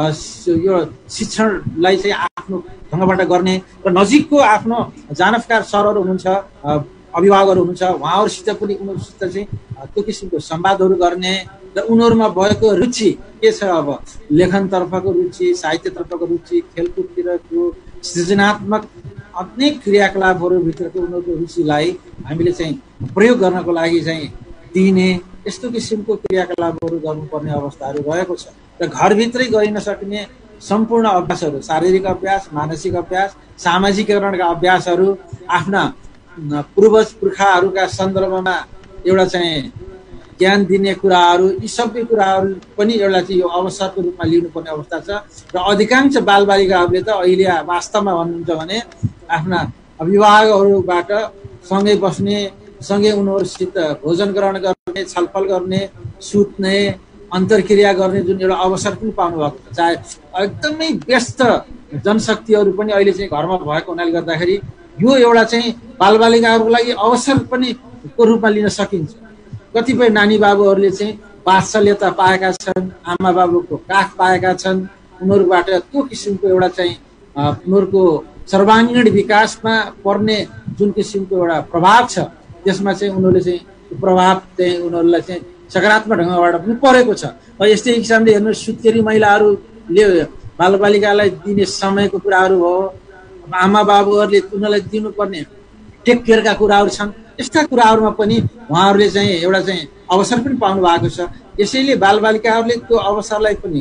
यो शिक्षणलाई चाहिँ आफ्नो ढङ्गबाट गर्ने र नजिकको आफ्नो जानकार सरहरू हुनुहुन्छ, अभिभावकहरू हुनुहुन्छ, उहाँहरूसित पनि उनीहरूसित चाहिँ त्यो किसिमको संवादहरू गर्ने र उनीहरूमा भएको रुचि के छ, अब लेखनतर्फको रुचि, साहित्यतर्फको रुचि, खेलकुदतिरको सृजनात्मक अनेक क्रियाकलापहरूभित्रको उनीहरूको रुचिलाई हामीले चाहिँ प्रयोग गर्नको लागि चाहिँ दिने यस्तो किसिमको क्रियाकलापहरू गर्नुपर्ने अवस्थाहरू रहेको छ। र घरभित्रै गरिन सकिने सम्पूर्ण अभ्यासहरू, शारीरिक अभ्यास, मानसिक अभ्यास, सामाजिकरणका अभ्यासहरू, आफ्ना पूर्वज पुर्खाहरूका सन्दर्भमा एउटा चाहिँ ज्ञान दिने कुराहरू, यी सबै कुराहरू पनि एउटा चाहिँ यो अवसरको रूपमा लिनुपर्ने अवस्था छ। र अधिकांश बालबालिकाहरूले त अहिले वास्तवमा भन्नुहुन्छ भने आफ्ना अभिभावकहरूबाट सँगै बस्ने, सँगै उनीहरूसित भोजन ग्रहण गर्ने, छलफल गर्ने, सुत्ने, अन्तर्क्रिया गर्ने जुन एउटा अवसर पनि पाउनु भएको छ। चाहे एकदमै व्यस्त जनशक्तिहरू पनि अहिले चाहिँ घरमा भएको हुनाले गर्दाखेरि यो एउटा चाहिँ बालबालिकाहरूको लागि अवसर पनि को रूपमा लिन सकिन्छ। कतिपय नानी बाबुहरूले चाहिँ वात्सल्यता पाएका छन्, आमा बाबुको काख पाएका छन्, उनीहरूबाट त्यो किसिमको एउटा चाहिँ उनीहरूको सर्वाङ्गीण विकासमा पर्ने जुन किसिमको एउटा प्रभाव छ त्यसमा चाहिँ उनीहरूले चाहिँ प्रभाव चाहिँ उनीहरूलाई चाहिँ सकारात्मक ढङ्गबाट पनि परेको छ। यस्तै किसिमले हेर्नु सुत्केरी महिलाहरूले बालबालिकालाई दिने समयको कुराहरू हो, आमा बाबुहरूले उनीहरूलाई दिनुपर्ने टेक केयरका कुराहरू छन्। यस्ता कुराहरूमा पनि उहाँहरूले चाहिँ एउटा चाहिँ अवसर पनि पाउनु भएको छ। यसैले बालबालिकाहरूले त्यो अवसरलाई पनि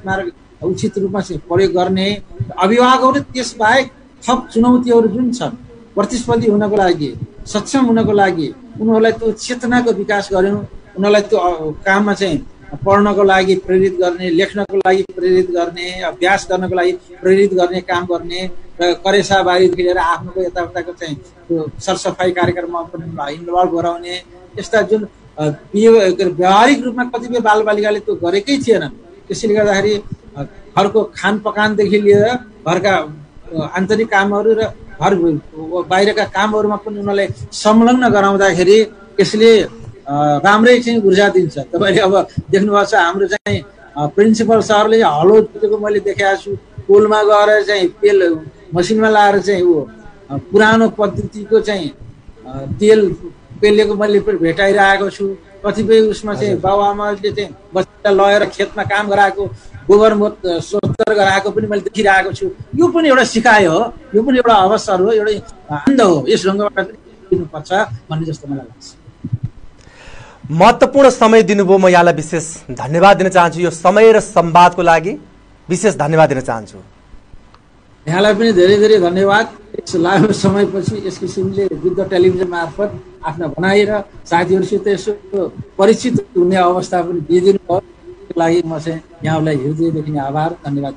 उचित रूपमा चाहिँ प्रयोग गर्ने, अभिभावकहरूले त्यसबाहेक थप चुनौतीहरू जुन छन् प्रतिस्पर्धी हुनको लागि, सक्षम हुनको लागि उनीहरूलाई त्यो चेतनाको विकास गर्नु, उनीहरूलाई त्यो काममा चाहिँ पढ्नको लागि प्रेरित गर्ने, लेख्नको लागि प्रेरित गर्ने, अभ्यास गर्नको लागि प्रेरित गर्ने काम गर्ने र करेसाबारीदेखि लिएर आफ्नो यताउताको चाहिँ त्यो सरसफाइ कार्यक्रममा पनि इन्भल्भ गराउने, यस्ता जुन व्यावहारिक रूपमा कतिपय बालबालिकाले त्यो गरेकै थिएनन्। त्यसैले गर्दाखेरि घरको खानपकानदेखि लिएर घरका आन्तरिक कामहरू र घर बाहिरका कामहरूमा पनि उनीहरूलाई संलग्न गराउँदाखेरि यसले राम्रै चाहिँ ऊर्जा दिन्छ। तपाईँले अब देख्नुभएको छ हाम्रो चाहिँ प्रिन्सिपल सरले हलो जोतेको मैले देखेको छु, पोलमा गएर चाहिँ तेल मसिनमा लाएर चाहिँ ऊ पुरानो पद्धतिको चाहिँ तेल पेलेको मैले भेटाइरहेको छु। कतिपय उसमा चाहिँ बाबुआमाले चाहिँ बच्चालाई लगेर खेतमा काम गराएको गोबर मत स्वच्छ गराएको पनि मैले देखिरहेको छु। यो पनि एउटा सिकाइ हो, यो पनि एउटा अवसर हो, एउटा आनन्द हो। यस ढङ्गबाट दिनुपर्छ भन्ने जस्तो मलाई लाग्छ। महत्त्वपूर्ण समय दिनुभयो, म यहाँलाई विशेष धन्यवाद दिन चाहन्छु। यो समय र संवादको लागि विशेष धन्यवाद दिन चाहन्छु। यहाँलाई पनि धेरै धेरै धन्यवाद। यस लामो समयपछि यस किसिमले बुद्ध टेलिभिजन मार्फत आफ्ना भनाइ र साथीहरूसित यसो परिचित हुने अवस्था पनि दिइदिनु भयो। त्यसको लागि म चाहिँ यहाँलाई हृदयदेखि आभार धन्यवाद।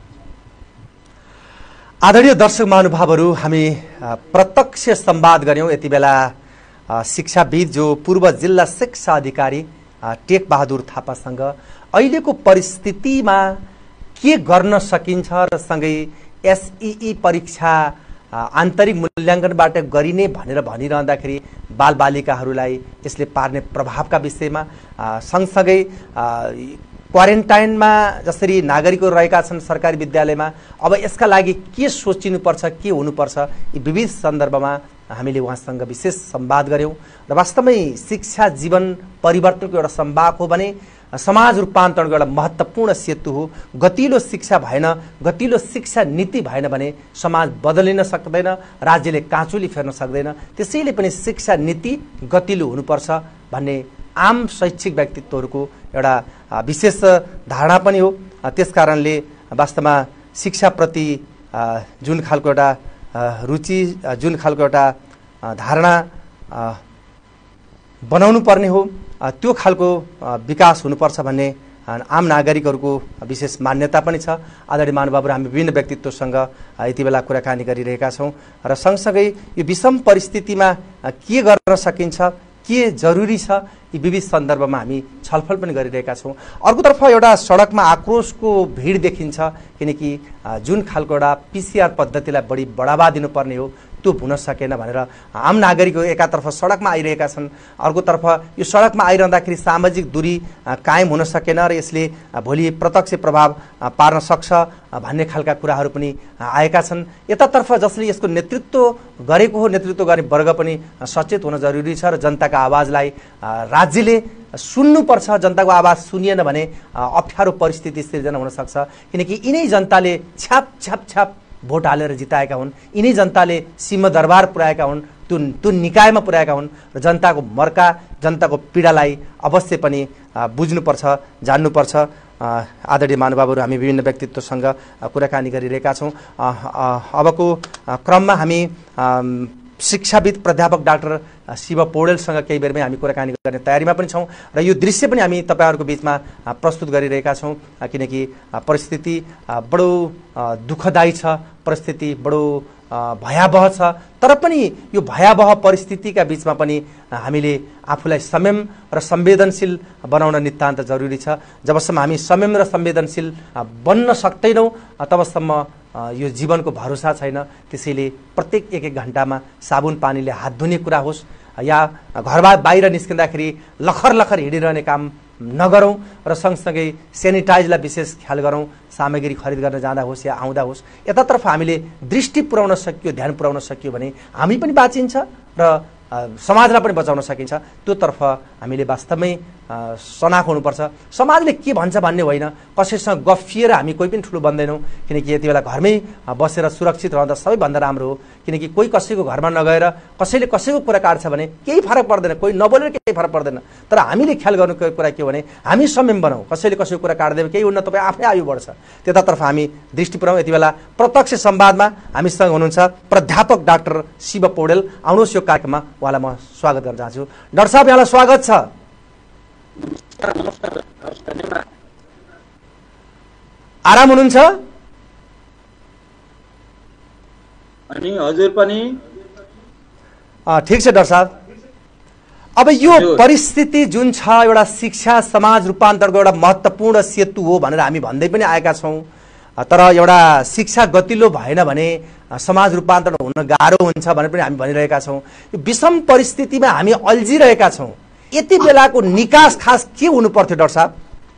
आदरणीय दर्शक महानुभावहरू, हामी प्रत्यक्ष संवाद गऱ्यौँ यति बेला शिक्षाविद जो पूर्व जिल्ला शिक्षा अधिकारी टेक बहादुर थापासँग अहिलेको परिस्थितिमा के गर्न सकिन्छ र सँगै एसईई परीक्षा आन्तरिक मूल्याङ्कनबाट गरिने भनेर भनिरहँदाखेरि बालबालिकाहरूलाई यसले पार्ने प्रभावका विषयमा, सँगसँगै क्वारेन्टाइनमा जसरी नागरिकहरू रहेका छन् सरकारी विद्यालयमा, अब यसका लागि के सोचिनुपर्छ, के हुनुपर्छ, यी विविध सन्दर्भमा हामीले उहाँसँग विशेष संवाद गऱ्यौँ। र वास्तवमै शिक्षा जीवन परिवर्तनको एउटा संवाद हो भने समाज रूपान्तरणको एउटा महत्त्वपूर्ण सेतु हो। गतिलो शिक्षा भएन, गतिलो शिक्षा नीति भएन भने समाज बदलिन सक्दैन, राज्यले काँचुली फेर्न सक्दैन। त्यसैले पनि शिक्षा नीति गतिलो हुनुपर्छ भन्ने आम शैक्षिक व्यक्तित्वहरूको एउटा विशेष धारणा पनि हो। त्यसकारणले वास्तवमा शिक्षाप्रति जुन खालको एउटा रुचि, जुन खालको एउटा धारणा बनाउनु पर्ने हो, त्यो खालको विकास हुनुपर्छ भन्ने आम नागरिकहरूको विशेष मान्यता पनि छ। आदरणीय महानुभावहरू, हामी विभिन्न व्यक्तित्वसँग यति बेला कुराकानी गरिरहेका छौँ र सँगसँगै यो विषम परिस्थितिमा के गर्न सकिन्छ, के जरुरी छ, यी विविध सन्दर्भमा हामी छलफल पनि गरिरहेका छौँ। अर्कोतर्फ एउटा सडकमा आक्रोशको भिड देखिन्छ, किनकि जुन खालको एउटा पिसिआर पद्धतिलाई बढी बढावा दिनुपर्ने हो त्यो हुन सकेन भनेर आम नागरिकहरू एकातर्फ सडकमा आइरहेका छन्, अर्कोतर्फ यो सडकमा आइरहँदाखेरि सामाजिक दूरी कायम हुन सकेन र यसले भोलि प्रत्यक्ष प्रभाव पार्न सक्छ भन्ने खालका कुराहरू पनि आएका छन्। यतातर्फ जसले यसको नेतृत्व गरेको हो, नेतृत्व गर्ने वर्ग पनि सचेत हुन जरुरी छ र जनताका आवाजलाई राज्यले सुन्नुपर्छ। जनताको आवाज सुनिएन भने अप्ठ्यारो परिस्थिति सिर्जना हुन सक्छ, किनकि यिनै जनताले छ्याप छ्याप छ्याप भोट हालेर जिताएका हुन्, यिनै जनताले सिंहदरबार पुर्याएका हुन्, त्यो निकायमा पुर्याएका हुन् र जनताको मर्का, जनताको पीडालाई अवश्य पनि बुझ्नुपर्छ, जान्नुपर्छ। आदरणीय महानुभावहरू, हामी विभिन्न व्यक्तित्वसँग कुराकानी गरिरहेका छौँ। अबको क्रममा हामी शिक्षाविद प्राध्यापक डाक्टर शिव पौडेलसँग केही बेरमै हामी कुराकानी गर्ने तयारीमा पनि छौँ र यो दृश्य पनि हामी तपाईँहरूको बिचमा प्रस्तुत गरिरहेका छौँ, किनकि परिस्थिति बडो दुःखदायी छ, परिस्थिति बडो भयावह छ। तर पनि यो भयावह परिस्थितिका बिचमा पनि हामीले आफूलाई संयम र संवेदनशील बनाउन नितान्त जरुरी छ। जबसम्म हामी संयम र संवेदनशील बन्न सक्दैनौँ तबसम्म यो जीवनको भरोसा छैन। त्यसैले प्रत्येक एक एक घन्टामा साबुन पानीले हात धुने कुरा होस् या घरबाट बाहिर निस्किँदाखेरि लखर लखर हिँडिरहने काम नगरौँ र सँगसँगै सेनिटाइजलाई विशेष ख्याल गरौँ। सामग्री खरिद गर्न जाँदा होस् या आउँदा होस्, यतातर्फ हामीले दृष्टि पुर्याउन सकियो, ध्यान पुर्याउन सकियो भने हामी पनि बाँचिन्छ र समाजलाई पनि बचाउन सकिन्छ। त्योतर्फ हामीले वास्तवमै सनाख हुनुपर्छ। समाजले के भन्छ भन्ने होइन, कसैसँग गफिएर हामी कोही पनि ठुलो बन्दैनौँ, किनकि यति बेला घरमै बसेर सुरक्षित रहँदा सबैभन्दा राम्रो हो। किनकि कोही कसैको घरमा नगएर कसैले कसैको कुरा काट्छ भने केही फरक पर्दैन, कोही नबोलेर केही फरक पर्दैन। तर हामीले ख्याल गर्नु कुरा के हो भने हामी संयम बनाऊ, कसैले कसैको कुरा काट्दैन केही हुन्न, तपाईँ आफै आयु बढ्छ। त्यतातर्फ हामी दृष्टि पुर्याउँ। यति बेला प्रत्यक्ष संवादमा हामीसँग हुनुहुन्छ प्राध्यापक डाक्टर शिव पौडेल। आउनुहोस् यो कार्यक्रममा उहाँलाई म स्वागत गर्न चाहन्छु। डाक्टर साहब, यहाँलाई स्वागत छ। आराम हुनुहुन्छ? अनि हजुर पनि ठिक छ डाक्टर साहब। अब यो परिस्थिति जुन छ, एउटा शिक्षा समाज रूपान्तरणको एउटा महत्त्वपूर्ण सेतु हो भनेर हामी भन्दै पनि आएका छौँ। तर एउटा शिक्षा गतिलो भएन भने समाज रूपान्तरण हुन गाह्रो हुन्छ भनेर पनि हामी भनिरहेका छौँ। यो विषम परिस्थितिमा हामी अल्झिरहेका छौँ। यति बेलाको निकास खास के हुनु पर्थ्यो डाक्टर साहब?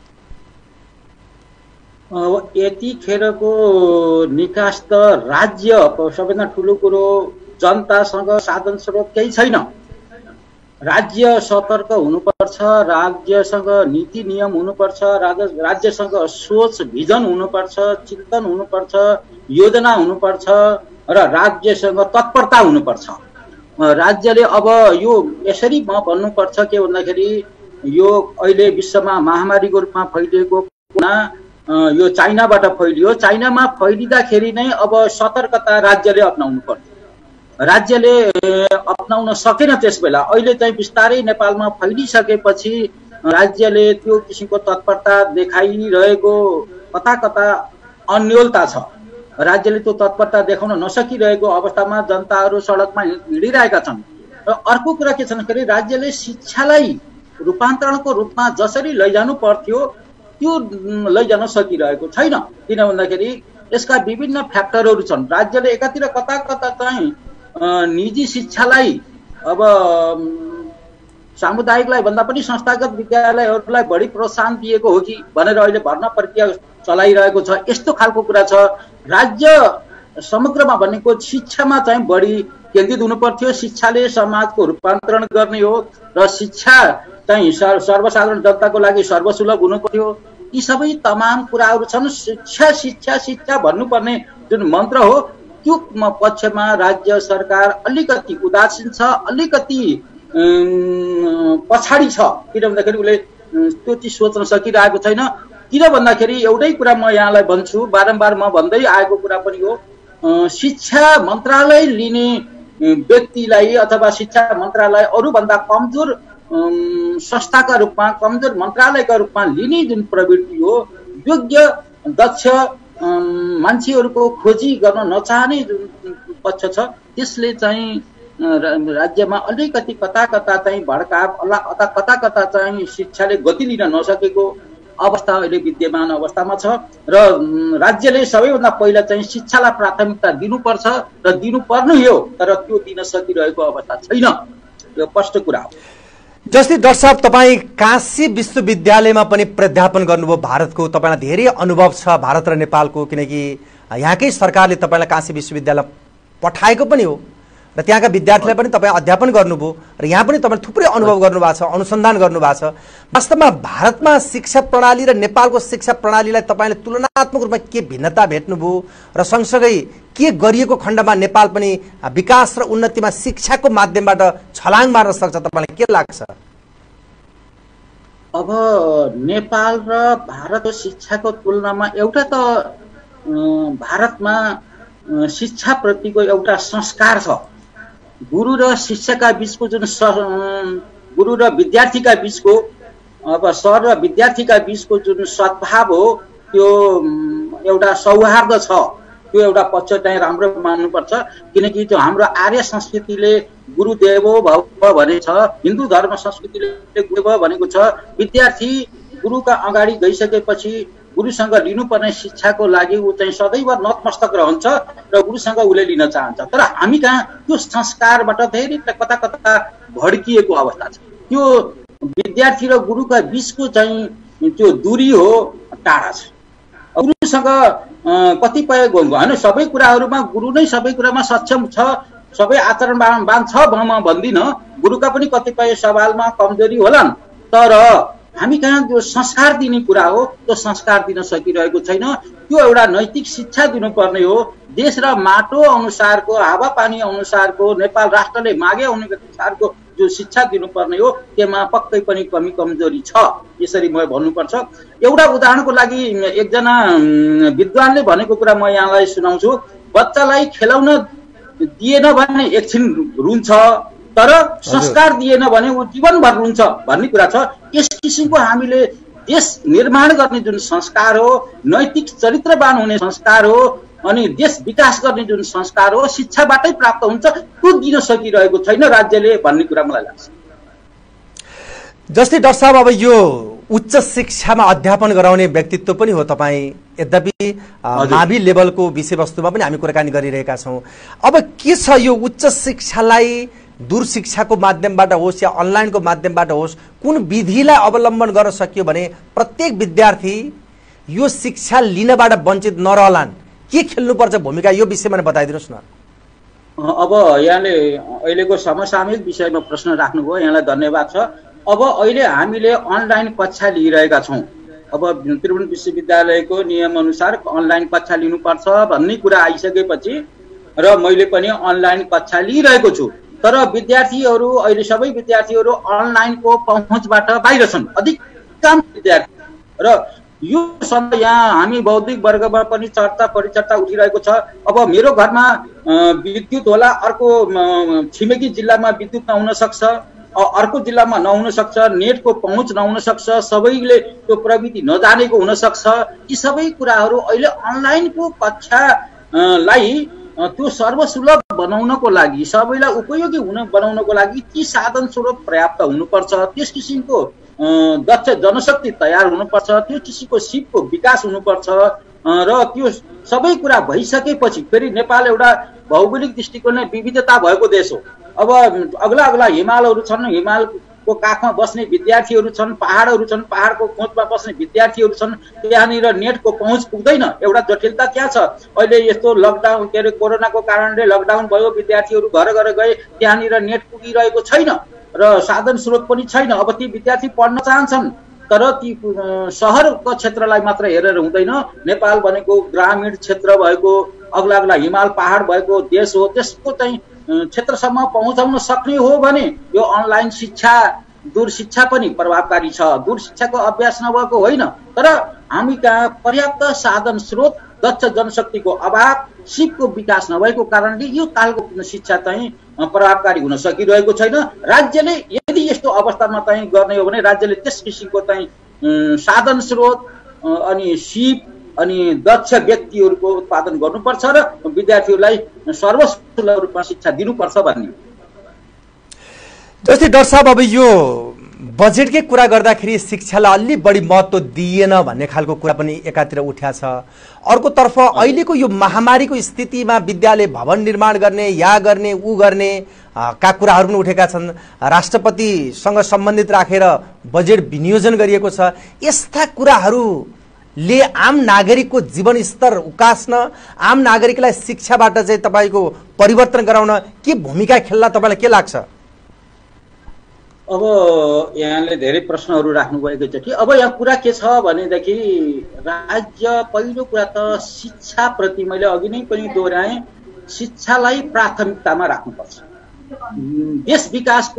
यतिखेरको निकास त राज्य सबैभन्दा ठुलो कुरो, जनतासँग साधन स्रोत केही छैन। राज्य सतर्क हुनुपर्छ। हुनुपर्छ, राज्यसँग नीति नियम हुनुपर्छ, राज्यसँग सोच भिजन हुनुपर्छ, चिन्तन हुनुपर्छ, योजना हुनुपर्छ र राज्यसँग तत्परता हुनुपर्छ। राज्यले अब यो यसरी म भन्नुपर्छ के भन्दाखेरि यो अहिले विश्वमा महामारीको रूपमा फैलिएको यो चाइनाबाट फैलियो। चाइनामा फैलिँदाखेरि नै अब सतर्कता राज्यले अप्नाउनु पर्यो। राज्यले अप्नाउन सकेन त्यस बेला। अहिले चाहिँ बिस्तारै नेपालमा फैलिसकेपछि राज्यले त्यो किसिमको तत्परता देखाइरहेको कता कता अन्योलता छ। राज्यले त्यो तत्परता देखाउन नसकिरहेको अवस्थामा जनताहरू सडकमा हिँडिरहेका छन्। र अर्को कुरा के छ भन्दाखेरि राज्यले शिक्षालाई रूपान्तरणको रूपमा जसरी लैजानु पर्थ्यो त्यो लैजान सकिरहेको छैन। किन भन्दाखेरि यसका विभिन्न फ्याक्टरहरू छन्। राज्यले एकातिर कता कता चाहिँ निजी शिक्षालाई अब सामुदायिकलाई भन्दा पनि संस्थागत विद्यालयहरूलाई बढी प्रोत्साहन दिएको हो कि भनेर अहिले भर्ना प्रक्रिया चलाइरहेको छ। यस्तो खालको कुरा छ। राज्य समग्रमा भनेको शिक्षामा चाहिँ बढी केन्द्रित हुनु पर्थ्यो। शिक्षाले समाजको रूपान्तरण गर्ने हो र शिक्षा चाहिँ सर्वसाधारण जनताको लागि सर्वसुलभ हुनु पर्यो। यी सबै तमाम कुराहरू छन्। शिक्षा शिक्षा शिक्षा भन्नुपर्ने जुन मन्त्र हो त्यो पक्षमा राज्य सरकार अलिकति उदासीन छ, अलिकति पछाडि छ। किन भन्दाखेरि उसले त्यो चिज सोच्न सकिरहेको छैन। किन भन्दाखेरि एउटै कुरा म यहाँलाई भन्छु, बारम्बार म भन्दै आएको कुरा पनि हो। शिक्षा मन्त्रालय लिने व्यक्तिलाई अथवा शिक्षा मन्त्रालय अरूभन्दा कमजोर संस्थाका रूपमा, कमजोर मन्त्रालयका रूपमा लिने जुन प्रवृत्ति हो, योग्य दक्ष मान्छेहरूको खोजी गर्न नचाहने जुन पक्ष छ त्यसले चाहिँ राज्यमा अलिकति कता कता चाहिँ भड्काव, कता कता चाहिँ शिक्षाले गति लिन नसकेको अवस्था अहिले विद्यमान अवस्थामा छ। र राज्यले सबैभन्दा पहिला चाहिँ शिक्षालाई प्राथमिकता दिनुपर्छ र दिनुपर्ने हो, तर त्यो दिन सकिरहेको अवस्था छैन। यो स्पष्ट कुरा हो। जस्तै डाक्टर साहब, तपाईँ काशी विश्वविद्यालयमा पनि प्राध्यापन गर्नुभयो। भारतको तपाईँलाई धेरै अनुभव छ भारत र नेपालको, किनकि यहाँकै सरकारले तपाईँलाई काशी विश्वविद्यालय पठाएको पनि हो र त्यहाँका विद्यार्थीलाई पनि तपाईँ अध्यापन गर्नुभयो र यहाँ पनि तपाईँले थुप्रै अनुभव गर्नुभएको छ, अनुसन्धान गर्नुभएको छ। वास्तवमा भारतमा शिक्षा प्रणाली र नेपालको शिक्षा प्रणालीलाई तपाईँले तुलनात्मक रूपमा के भिन्नता भेट्नुभयो र सँगसँगै के गरिएको खण्डमा नेपाल पनि विकास र उन्नतिमा शिक्षाको माध्यमबाट छलाङ मार्न सक्छ, तपाईँलाई के लाग्छ? अब नेपाल र भारतको शिक्षाको तुलनामा एउटा त भारतमा शिक्षाप्रतिको एउटा संस्कार छ। गुरु र शिष्यका बीचको जुन गुरु र विद्यार्थीका बीचको, अब सर र विद्यार्थीका बीचको जुन सद्भाव हो त्यो एउटा सौहार्द छ। त्यो एउटा पक्ष चाहिँ राम्रो मान्नुपर्छ। किनकि त्यो हाम्रो आर्य संस्कृतिले गुरुदेवो भव भनेको छ, हिन्दू धर्म संस्कृतिले गुरुदेव भनेको छ। विद्यार्थी गुरुका अगाडि गइसकेपछि गुरुसँग लिनुपर्ने शिक्षाको लागि ऊ चाहिँ सदैव नतमस्तक रहन्छ र गुरुसँग उसले लिन चाहन्छ। तर हामी कहाँ त्यो संस्कारबाट धेरै कता कता भड्किएको अवस्था छ। त्यो विद्यार्थी र गुरुका बीचको चाहिँ त्यो दूरी हो, टाढा छ। गुरुसँग कतिपय होइन, सबै कुराहरूमा गुरु नै सबै कुरामा सक्षम छ, सबै आचरणवान छ म भन्दिनँ। गुरुका पनि कतिपय सवालमा कमजोरी होलान्, तर हामी कहाँ जो संस्कार दिने कुरा हो त्यो संस्कार दिन सकिरहेको छैन। त्यो एउटा नैतिक शिक्षा दिनुपर्ने हो। देश र माटो अनुसारको, हावापानी अनुसारको, नेपाल राष्ट्रले मागे अनुसारको जो शिक्षा दिनुपर्ने हो त्यसमा पक्कै पनि कमी कमजोरी छ। यसरी म भन्नुपर्छ। एउटा उदाहरणको लागि एकजना विद्वानले भनेको कुरा म यहाँलाई सुनाउँछु। बच्चालाई खेलाउन दिएन भने एकछिन रुन्छ, तर संस्कार दिएन भने ऊ जीवनभर रुन्छ भन्ने कुरा छ। यस किसिमको हामीले देश निर्माण गर्ने जुन संस्कार हो, नैतिक चरित्रवान हुने संस्कार हो, अनि देश विकास गर्ने जुन संस्कार हो शिक्षाबाटै प्राप्त हुन्छ, त्यो दिन सकिरहेको छैन राज्यले भन्ने कुरा मलाई लाग्छ। जस्तै डाक्टर साहब, अब यो उच्च शिक्षामा अध्यापन गराउने व्यक्तित्व पनि हो तपाईँ। यद्यपि मावि लेभलको विषयवस्तुमा पनि हामी कुराकानी गरिरहेका छौँ। अब के छ, यो उच्च शिक्षालाई दूर शिक्षाको माध्यमबाट होस् या अनलाइनको माध्यमबाट होस्, कुन विधिलाई अवलम्बन गर्न सकियो भने प्रत्येक विद्यार्थी यो शिक्षा लिनबाट वञ्चित नरहलान्? के खेल्नुपर्छ भूमिका, यो विषयमा बताइदिनुहोस् न। अब यहाँले अहिलेको समसामयिक विषयमा प्रश्न राख्नुभयो, यहाँलाई धन्यवाद छ। अब अहिले हामीले अनलाइन कक्षा लिइरहेका छौँ। अब त्रिभुवन विश्वविद्यालयको नियमअनुसार अनलाइन कक्षा लिनुपर्छ भन्ने कुरा आइसकेपछि र मैले पनि अनलाइन कक्षा लिइरहेको छु। तर विद्यार्थीहरू अहिले सबै विद्यार्थीहरू अनलाइनको पहुँचबाट बाहिर छन्, अधिकांश विद्यार्थी। र यो समय यहाँ हामी बौद्धिक वर्गमा पनि चर्चा परिचर्चा उठिरहेको छ। अब मेरो घरमा विद्युत होला, अर्को छिमेकी जिल्लामा विद्युत नहुन सक्छ, अर्को जिल्लामा नहुन सक्छ, नेटको पहुँच नहुन सक्छ, सबैले त्यो प्रविधि नजानेको हुन सक्छ। यी सबै कुराहरू अहिले अनलाइनको कक्षालाई त्यो सर्वसुलभ बनाउनको लागि, सबैलाई उपयोगी बनाउनको लागि ती साधन स्रोत पर्याप्त हुनुपर्छ। त्यस किसिमको दक्ष जनशक्ति तयार हुनुपर्छ, त्यो किसिमको सिपको विकास हुनुपर्छ। र त्यो सबै कुरा भइसकेपछि फेरि नेपाल एउटा भौगोलिक दृष्टिकोणले विविधता भएको देश हो। अब अग्ला अग्ला हिमालहरू छन्, हिमालको काखमा बस्ने विद्यार्थीहरू छन्, पहाडहरू छन्, पहाडको खोजमा बस्ने विद्यार्थीहरू छन्। त्यहाँनिर नेटको पहुँच पुग्दैन। एउटा जटिलता त्यहाँ छ। अहिले यस्तो लकडाउन के अरे कोरोनाको कारणले लकडाउन भयो, विद्यार्थीहरू घर घर गए, त्यहाँनिर नेट पुगिरहेको छैन र साधन स्रोत पनि छैन। अब ती विद्यार्थी पढ्न चाहन्छन्, तर ती सहरको क्षेत्रलाई मात्र हेरेर हुँदैन। नेपाल भनेको ग्रामीण क्षेत्र भएको, अग्ला अग्ला हिमाल पहाड भएको देश हो। त्यसको चाहिँ क्षेत्रसम्म पहुँचाउन सक्ने हो भने यो अनलाइन शिक्षा, दूर शिक्षा पनि प्रभावकारी छ। दूर शिक्षाको अभ्यास नभएको होइन, तर हामी कहाँ पर्याप्त साधन स्रोत, दक्ष जनशक्तिको अभाव, सिपको विकास नभएको कारणले यो कालको शिक्षा चाहिँ प्रभावकारी हुन सकिरहेको छैन। राज्यले यदि यस्तो अवस्थामा चाहिँ गर्ने हो भने राज्यले त्यस किसिमको चाहिँ साधन स्रोत अनि सिप अनि दक्ष व्यक्तिहरूको उत्पादन गर्नुपर्छ र विद्यार्थीहरूलाई सर्वसुलभ रूपमा शिक्षा दिनुपर्छ भन्ने। जस्तै डाक्टर साहब, अब यो बजेटकै कुरा गर्दाखेरि शिक्षालाई अलि बढी महत्त्व दिएन भन्ने खालको कुरा पनि एकातिर उठ्या छ। अर्कोतर्फ अहिलेको यो महामारीको स्थितिमा विद्यालय भवन निर्माण गर्ने, या गर्ने, ऊ गर्ने का कुराहरू पनि उठेका छन्। राष्ट्रपतिसँग सम्बन्धित राखेर बजेट विनियोजन गरिएको छ। यस्ता कुराहरूले आम नागरिकको जीवन स्तर उकास्न, आम नागरिकलाई शिक्षाबाट चाहिँ तपाईँको परिवर्तन गराउन के भूमिका खेल्ला, तपाईँलाई के लाग्छ? अब यहाँले धेरै प्रश्नहरू राख्नुभयो एकैचोटि। अब यहाँ कुरा के छ भनेदेखि राज्य पहिलो कुरा त शिक्षाप्रति मैले अघि नै पनि दोहोऱ्याएँ, शिक्षालाई प्राथमिकतामा राख्नुपर्छ। देश विकासको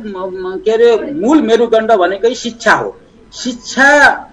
के अरे मूल मेरुदण्ड भनेकै शिक्षा हो। शिक्षा,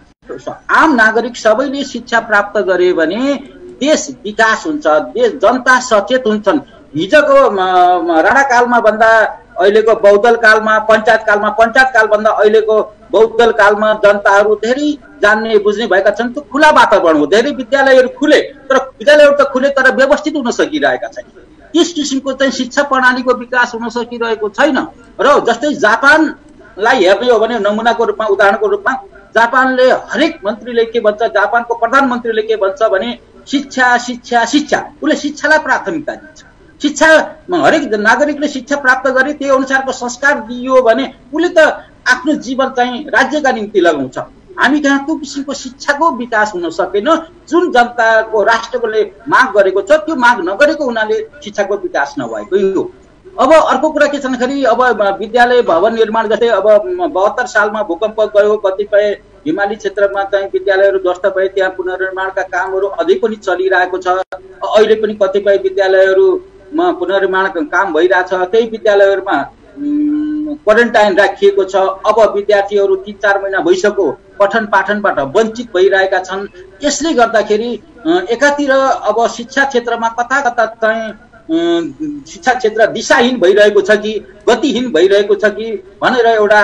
आम नागरिक सबैले शिक्षा प्राप्त गरे भने देश विकास हुन्छ, देश जनता सचेत हुन्छन्। हिजोको राणाकालमा भन्दा अहिलेको बौद्धल कालमा, पञ्चायत काल भन्दा अहिलेको बौद्धल कालमा जनताहरू धेरै जान्ने बुझ्ने भएका छन्। त्यो खुला वातावरण हो। धेरै विद्यालयहरू खुले, तर विद्यालयहरू त खुले तर व्यवस्थित हुन सकिरहेका छैन। त्यस किसिमको चाहिँ शिक्षा प्रणालीको विकास हुन सकिरहेको छैन। र जस्तै जापानलाई हेर्ने हो भने नमुनाको रूपमा, उदाहरणको रूपमा, जापानले हरेक मन्त्रीले के भन्छ, जापानको प्रधानमन्त्रीले के भन्छ भने शिक्षा शिक्षा शिक्षा। उसले शिक्षालाई प्राथमिकता दिन्छ। शिक्षा हरेक नागरिकले शिक्षा प्राप्त गरे, त्यही अनुसारको संस्कार दियो भने उसले त आफ्नो जीवन चाहिँ राज्यका निम्ति लगाउँछ। हामी कहाँ त्यो किसिमको शिक्षाको विकास हुन सकेन। जुन जनताको राष्ट्रले माग गरेको छ त्यो माग नगरेको हुनाले शिक्षाको विकास नभएको हो। अब अर्को कुरा के छ भन्दाखेरि अब विद्यालय भवन निर्माण, जस्तै अब 72 सालमा भूकम्प गयो, कतिपय हिमाली क्षेत्रमा चाहिँ विद्यालयहरू ध्वस्त भए, त्यहाँ पुनर्निर्माणका कामहरू अझै पनि चलिरहेको छ। अहिले पनि कतिपय विद्यालयहरूमा पुनर्निर्माणको काम भइरहेछ। त्यही विद्यालयहरूमा क्वारेन्टाइन राखिएको छ। अब विद्यार्थीहरू 3-4 महिना भइसक्यो पठन पाठनबाट वञ्चित भइरहेका छन्। यसले गर्दाखेरि एकातिर अब शिक्षा क्षेत्रमा कता कता चाहिँ शिक्षा क्षेत्र दिशाहीन भइरहेको छ कि गतिहीन भइरहेको छ कि भनेर एउटा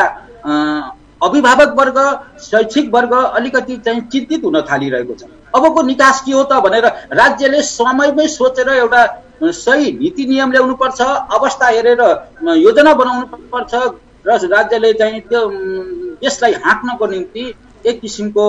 अभिभावक वर्ग, शैक्षिक वर्ग अलिकति चाहिँ चिन्तित हुन थालिरहेको छ। अबको निकास के हो त भनेर राज्यले समयमै सोचेर एउटा सही नीति नियम ल्याउनु पर्छ, अवस्था हेरेर योजना बनाउनु पर्छ र राज्यले चाहिँ त्यो यसलाई हाँक्नको निम्ति एक किसिमको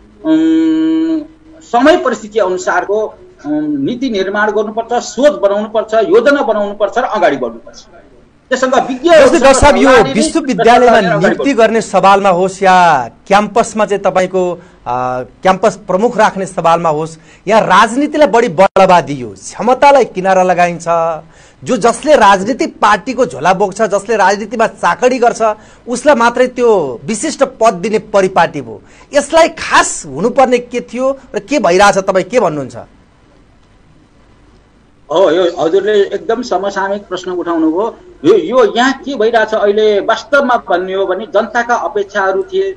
समय परिस्थिति अनुसारको नीति निर्माण गर्नुपर्छ, सोच बनाउनुपर्छ, योजना बनाउनुपर्छ र अगाडि बढ्नुपर्छ। त्यससँग डाक्टर साहब, यो विश्वविद्यालयमा नियुक्ति गर्ने सवालमा होस् या क्याम्पसमा चाहिँ तपाईँको क्याम्पस प्रमुख राख्ने सवालमा होस्, यहाँ राजनीतिलाई बढी बढावा दियो, क्षमतालाई किनारा लगाइन्छ, जो जसले राजनीतिक पार्टीको झोला बोक्छ, जसले राजनीतिमा चाकडी गर्छ, उसलाई मात्रै त्यो विशिष्ट पद दिने परिपाटी भयो। यसलाई खास हुनुपर्ने के थियो र के भइरहेछ, तपाईँ के भन्नुहुन्छ? हो, यो हजुरले एकदम समसामयिक प्रश्न उठाउनु भयो। यो यहाँ के भइरहेछ अहिले वास्तवमा भन्ने हो भने जनताका अपेक्षाहरू थिए,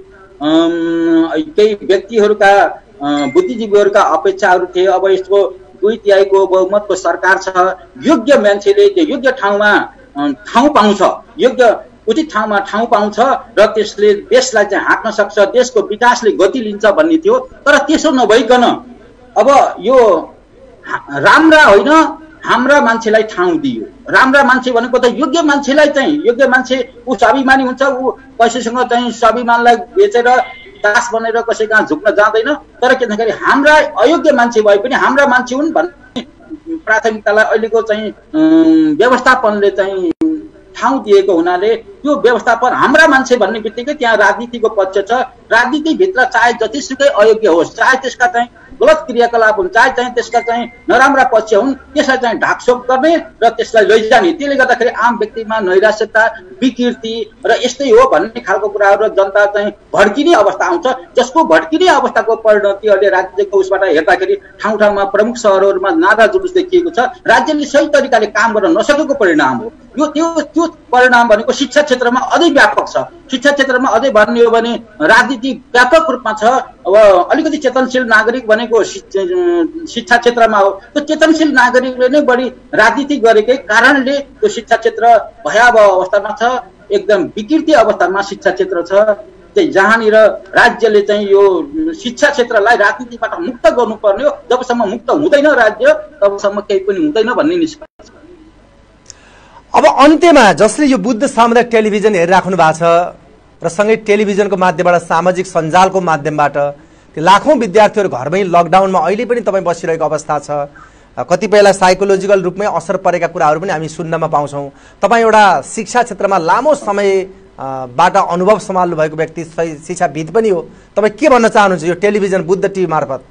केही व्यक्तिहरूका बुद्धिजीवीहरूका अपेक्षाहरू थिए। अब यसको 2/3 बहुमतको सरकार छ, योग्य मान्छेले त्यो योग्य ठाउँमा ठाउँ पाउँछ, योग्य उचित ठाउँमा ठाउँ पाउँछ र त्यसले देशलाई चाहिँ हाँक्न सक्छ, देशको विकासले गति लिन्छ भन्ने थियो। तर त्यसो नभइकन अब यो राम्रा होइन, हाम्रा मान्छेलाई ठाउँ दियो। राम्रा मान्छे भनेको त योग्य मान्छेलाई चाहिँ, योग्य मान्छे ऊ स्वाभिमानी हुन्छ, ऊ पैसासँग चाहिँ स्वाभिमानलाई बेचेर दास बनेर कसै कहाँ झुक्न जाँदैन। तर के भन्दाखेरि हाम्रा अयोग्य मान्छे भए पनि हाम्रा मान्छे हुन् भन्ने प्राथमिकतालाई अहिलेको चाहिँ व्यवस्थापनले चाहिँ ठाउँ दिएको हुनाले त्यो व्यवस्थापन हाम्रा मान्छे भन्ने बित्तिकै त्यहाँ राजनीतिको पक्ष छ। राजनीतिभित्र चाहे जतिसुकै अयोग्य होस्, चाहे त्यसका चाहिँ गलत क्रियाकलाप हुन्, चाहे चाहिँ त्यसका चाहिँ नराम्रा पक्ष हुन्, त्यसलाई चाहिँ ढाकछोप गर्ने र त्यसलाई लैजाने। त्यसले गर्दाखेरि आम व्यक्तिमा नैराश्यता, विकृति र यस्तै हो भन्ने खालको कुराहरू जनता चाहिँ भड्किने अवस्था आउँछ, जसको भड्किने अवस्थाको परिणति अहिले राज्यको उसबाट हेर्दाखेरि ठाउँ ठाउँमा प्रमुख सहरहरूमा नारा जुलुस देखिएको छ। राज्यले सही तरिकाले काम गर्न नसकेको परिणाम हो यो। त्यो परिणाम भनेको शिक्षा क्षेत्रमा अझै व्यापक छ। शिक्षा क्षेत्रमा अझै भन्ने हो भने राजनीति व्यापक रूपमा छ। अब अलिकति चेतनशील नागरिक भनेको शिक्षा क्षेत्रमा हो। त्यो चेतनशील नागरिकले नै बढी राजनीति गरेकै कारणले त्यो शिक्षा क्षेत्र भयावह अवस्थामा छ, एकदम विकृति अवस्थामा शिक्षा क्षेत्र छ। जहाँनिर राज्यले चाहिँ यो शिक्षा क्षेत्रलाई राजनीतिबाट मुक्त गर्नुपर्ने हो। जबसम्म मुक्त हुँदैन राज्य, तबसम्म केही पनि हुँदैन भन्ने निष्कर्ष छ। अब अन्त्यमा जसले यो बुद्ध सामुदायिक टेलिभिजन हेरिराख्नु भएको छ र सँगै टेलिभिजनको माध्यमबाट, सामाजिक सञ्जालको माध्यमबाट त्यो लाखौं विद्यार्थीहरू घरमै लकडाउनमा अहिले पनि तपाईँ बसिरहेको अवस्था छ। कतिपयलाई साइकोलोजिकल रूपमै असर परेका कुराहरू पनि हामी सुन्नमा पाउँछौँ। तपाईँ एउटा शिक्षा क्षेत्रमा लामो समयबाट अनुभव सम्हाल्नु भएको व्यक्ति, शिक्षाविद पनि हो। तपाईँ के भन्न चाहनुहुन्छ यो टेलिभिजन बुद्ध टिभी मार्फत?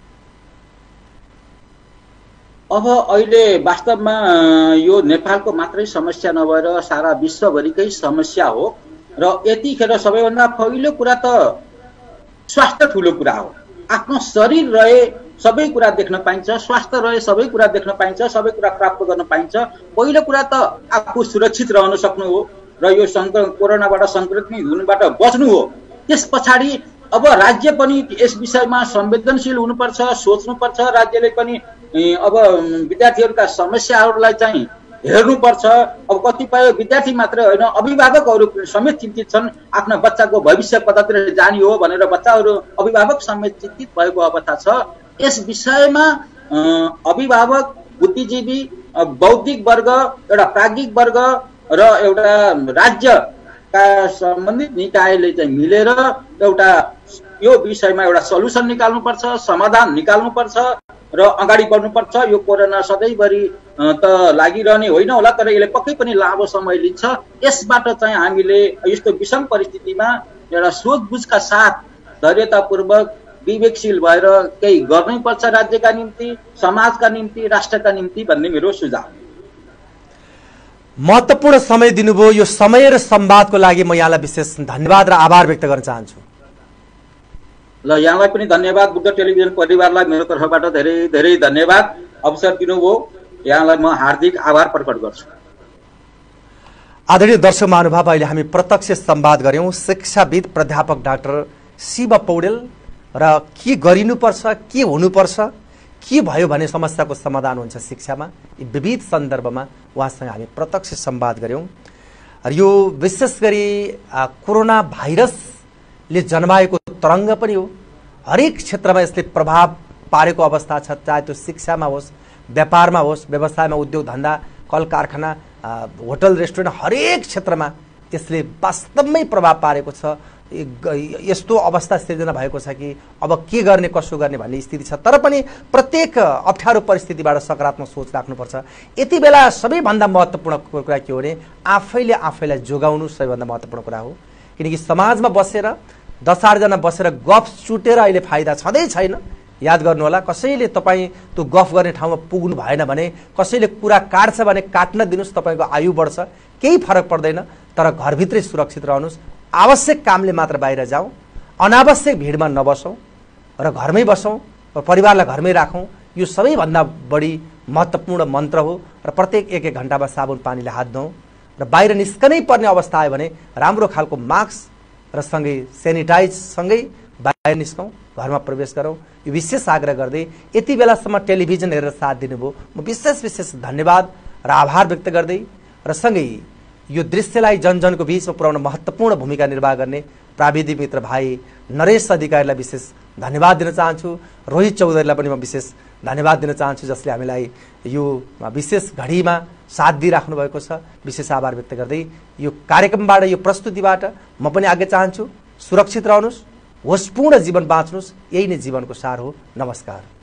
अब अहिले वास्तवमा यो नेपालको मात्रै समस्या नभएर सारा विश्वभरिकै समस्या हो। र यतिखेर सबैभन्दा पहिलो कुरा त स्वास्थ्य ठुलो कुरा हो। आफ्नो शरीर रहे सबै कुरा देख्न पाइन्छ, स्वास्थ्य रहे सबै कुरा देख्न पाइन्छ, सबै कुरा प्राप्त गर्न पाइन्छ। पहिलो कुरा त आफू सुरक्षित रहन सक्नु हो र यो कोरोनाबाट संक्रमित हुनुबाट बच्नु हो। त्यस पछाडि अब राज्य पनि यस विषयमा संवेदनशील हुनुपर्छ, सोच्नुपर्छ। राज्यले पनि अब विद्यार्थीहरूका समस्याहरूलाई चाहिँ हेर्नुपर्छ। अब कतिपय विद्यार्थी मात्रै होइन, अभिभावकहरू समेत चिन्तित छन्। आफ्ना बच्चाको भविष्य कतातिर जाने हो भनेर बच्चाहरू, अभिभावक समेत चिन्तित भएको अवस्था छ। यस विषयमा अभिभावक, बुद्धिजीवी, बौद्धिक वर्ग, एउटा प्राज्ञिक वर्ग र एउटा राज्यका सम्बन्धित निकायले चाहिँ मिलेर एउटा यो विषयमा एउटा सल्युसन निकाल्नुपर्छ, समाधान निकाल्नुपर्छ र अगाडि बढ्नुपर्छ। यो कोरोना सधैँभरि त लागिरहने होइन होला, तर यसले पक्कै पनि लामो समय लिन्छ। यसबाट चाहिँ हामीले यस्तो विषम परिस्थितिमा एउटा सोचबुझका साथ धैर्यतापूर्वक विवेकशील भएर केही गर्नै पर्छ, राज्यका निम्ति, समाजका निम्ति, राष्ट्रका निम्ति भन्ने मेरो सुझाव। महत्त्वपूर्ण समय दिनुभयो। यो समय र संवादको लागि म यहाँलाई विशेष धन्यवाद र आभार व्यक्त गर्न चाहन्छु। ल, यहाँलाई पनि धन्यवाद। बुद्ध टेलिभिजन परिवारलाई मेरो तर्फबाट धेरै धेरै धन्यवाद। अवसर दिनुभयो, यहाँलाई म हार्दिक आभार प्रकट गर्छु। आदरणीय दर्शक महानुभाव, अहिले हामी प्रत्यक्ष संवाद गर्यौं शिक्षाविद प्राध्यापक डाक्टर शिव पौडेल र के गरिनुपर्छ, के हुनुपर्छ, के भयो भने समस्याको समाधान हुन्छ शिक्षामा, यी विविध सन्दर्भमा उहाँसँग हामी प्रत्यक्ष संवाद गर्यौं। र यो विशेष गरी कोरोना भाइरसले जन्माएको तरङ्ग पनि हो। हरेक क्षेत्रमा यसले प्रभाव पारेको अवस्था छ, चाहे त्यो शिक्षामा होस्, व्यापारमा होस्, व्यवसायमा, उद्योग धन्दा, कल कारखाना, होटल रेस्टुरेन्ट, हरेक क्षेत्रमा त्यसले वास्तवमै प्रभाव पारेको छ। यस्तो अवस्था सिर्जना भएको छ कि अब के गर्ने, कसो गर्ने भन्ने स्थिति छ। तर पनि प्रत्येक अप्ठ्यारो परिस्थितिबाट सकारात्मक सोच राख्नुपर्छ। यति बेला सबैभन्दा महत्त्वपूर्ण कुरा के हो भने आफैले आफैलाई जोगाउनु सबैभन्दा महत्त्वपूर्ण कुरा हो। किनकि समाजमा बसेर 10-8 जना बसेर गफ चुटेर अहिले फाइदा छँदै छैन। याद गर्नुहोला। कसैले तपाईँ त्यो गफ गर्ने ठाउँमा पुग्नु भएन भने, कसैले कुरा काट्छ भने काट्न दिनुस्, तपाईँको आयु बढ्छ, केही फरक पर्दैन। तर घरभित्रै सुरक्षित रहनुहोस्, आवश्यक कामले मात्र बाहिर जाउँ, अनावश्यक भिडमा नबसौँ र घरमै बसौँ र परिवारलाई घरमै राखौँ। यो सबैभन्दा बढी महत्त्वपूर्ण मन्त्र हो। र प्रत्येक 1-1 घण्टामा साबुन पानीले हात धौँ र बाहिर निस्कनै पर्ने अवस्था आयो भने राम्रो खालको मास्क र सँगै सेनिटाइज सँगै बाहिर निस्कौँ, घरमा प्रवेश गरौँ। यो विशेष आग्रह गर्दै यति बेलासम्म टेलिभिजन हेरेर साथ दिनुभयो म विशेष धन्यवाद र आभार व्यक्त गर्दै र सँगै यो दृश्यलाई जनजनको बीचमा पुर्याउन महत्त्वपूर्ण भूमिका निर्वाह गर्ने प्राविधिक मित्र भाइ नरेश अधिकारीलाई विशेष धन्यवाद दिन चाहन्छु। रोहित चौधरीलाई पनि म विशेष धन्यवाद दिन चाहन्छु, जसले हामीलाई यो विशेष घडीमा साथ दिइराख्नु भएको छ। विशेष आभार व्यक्त गर्दै यो कार्यक्रमबाट, यो प्रस्तुतिबाट म पनि आज्ञा चाहन्छु। सुरक्षित रहनुहोस्, होसपूर्ण जीवन बाँच्नुहोस्, यही नै जीवनको सार हो। नमस्कार।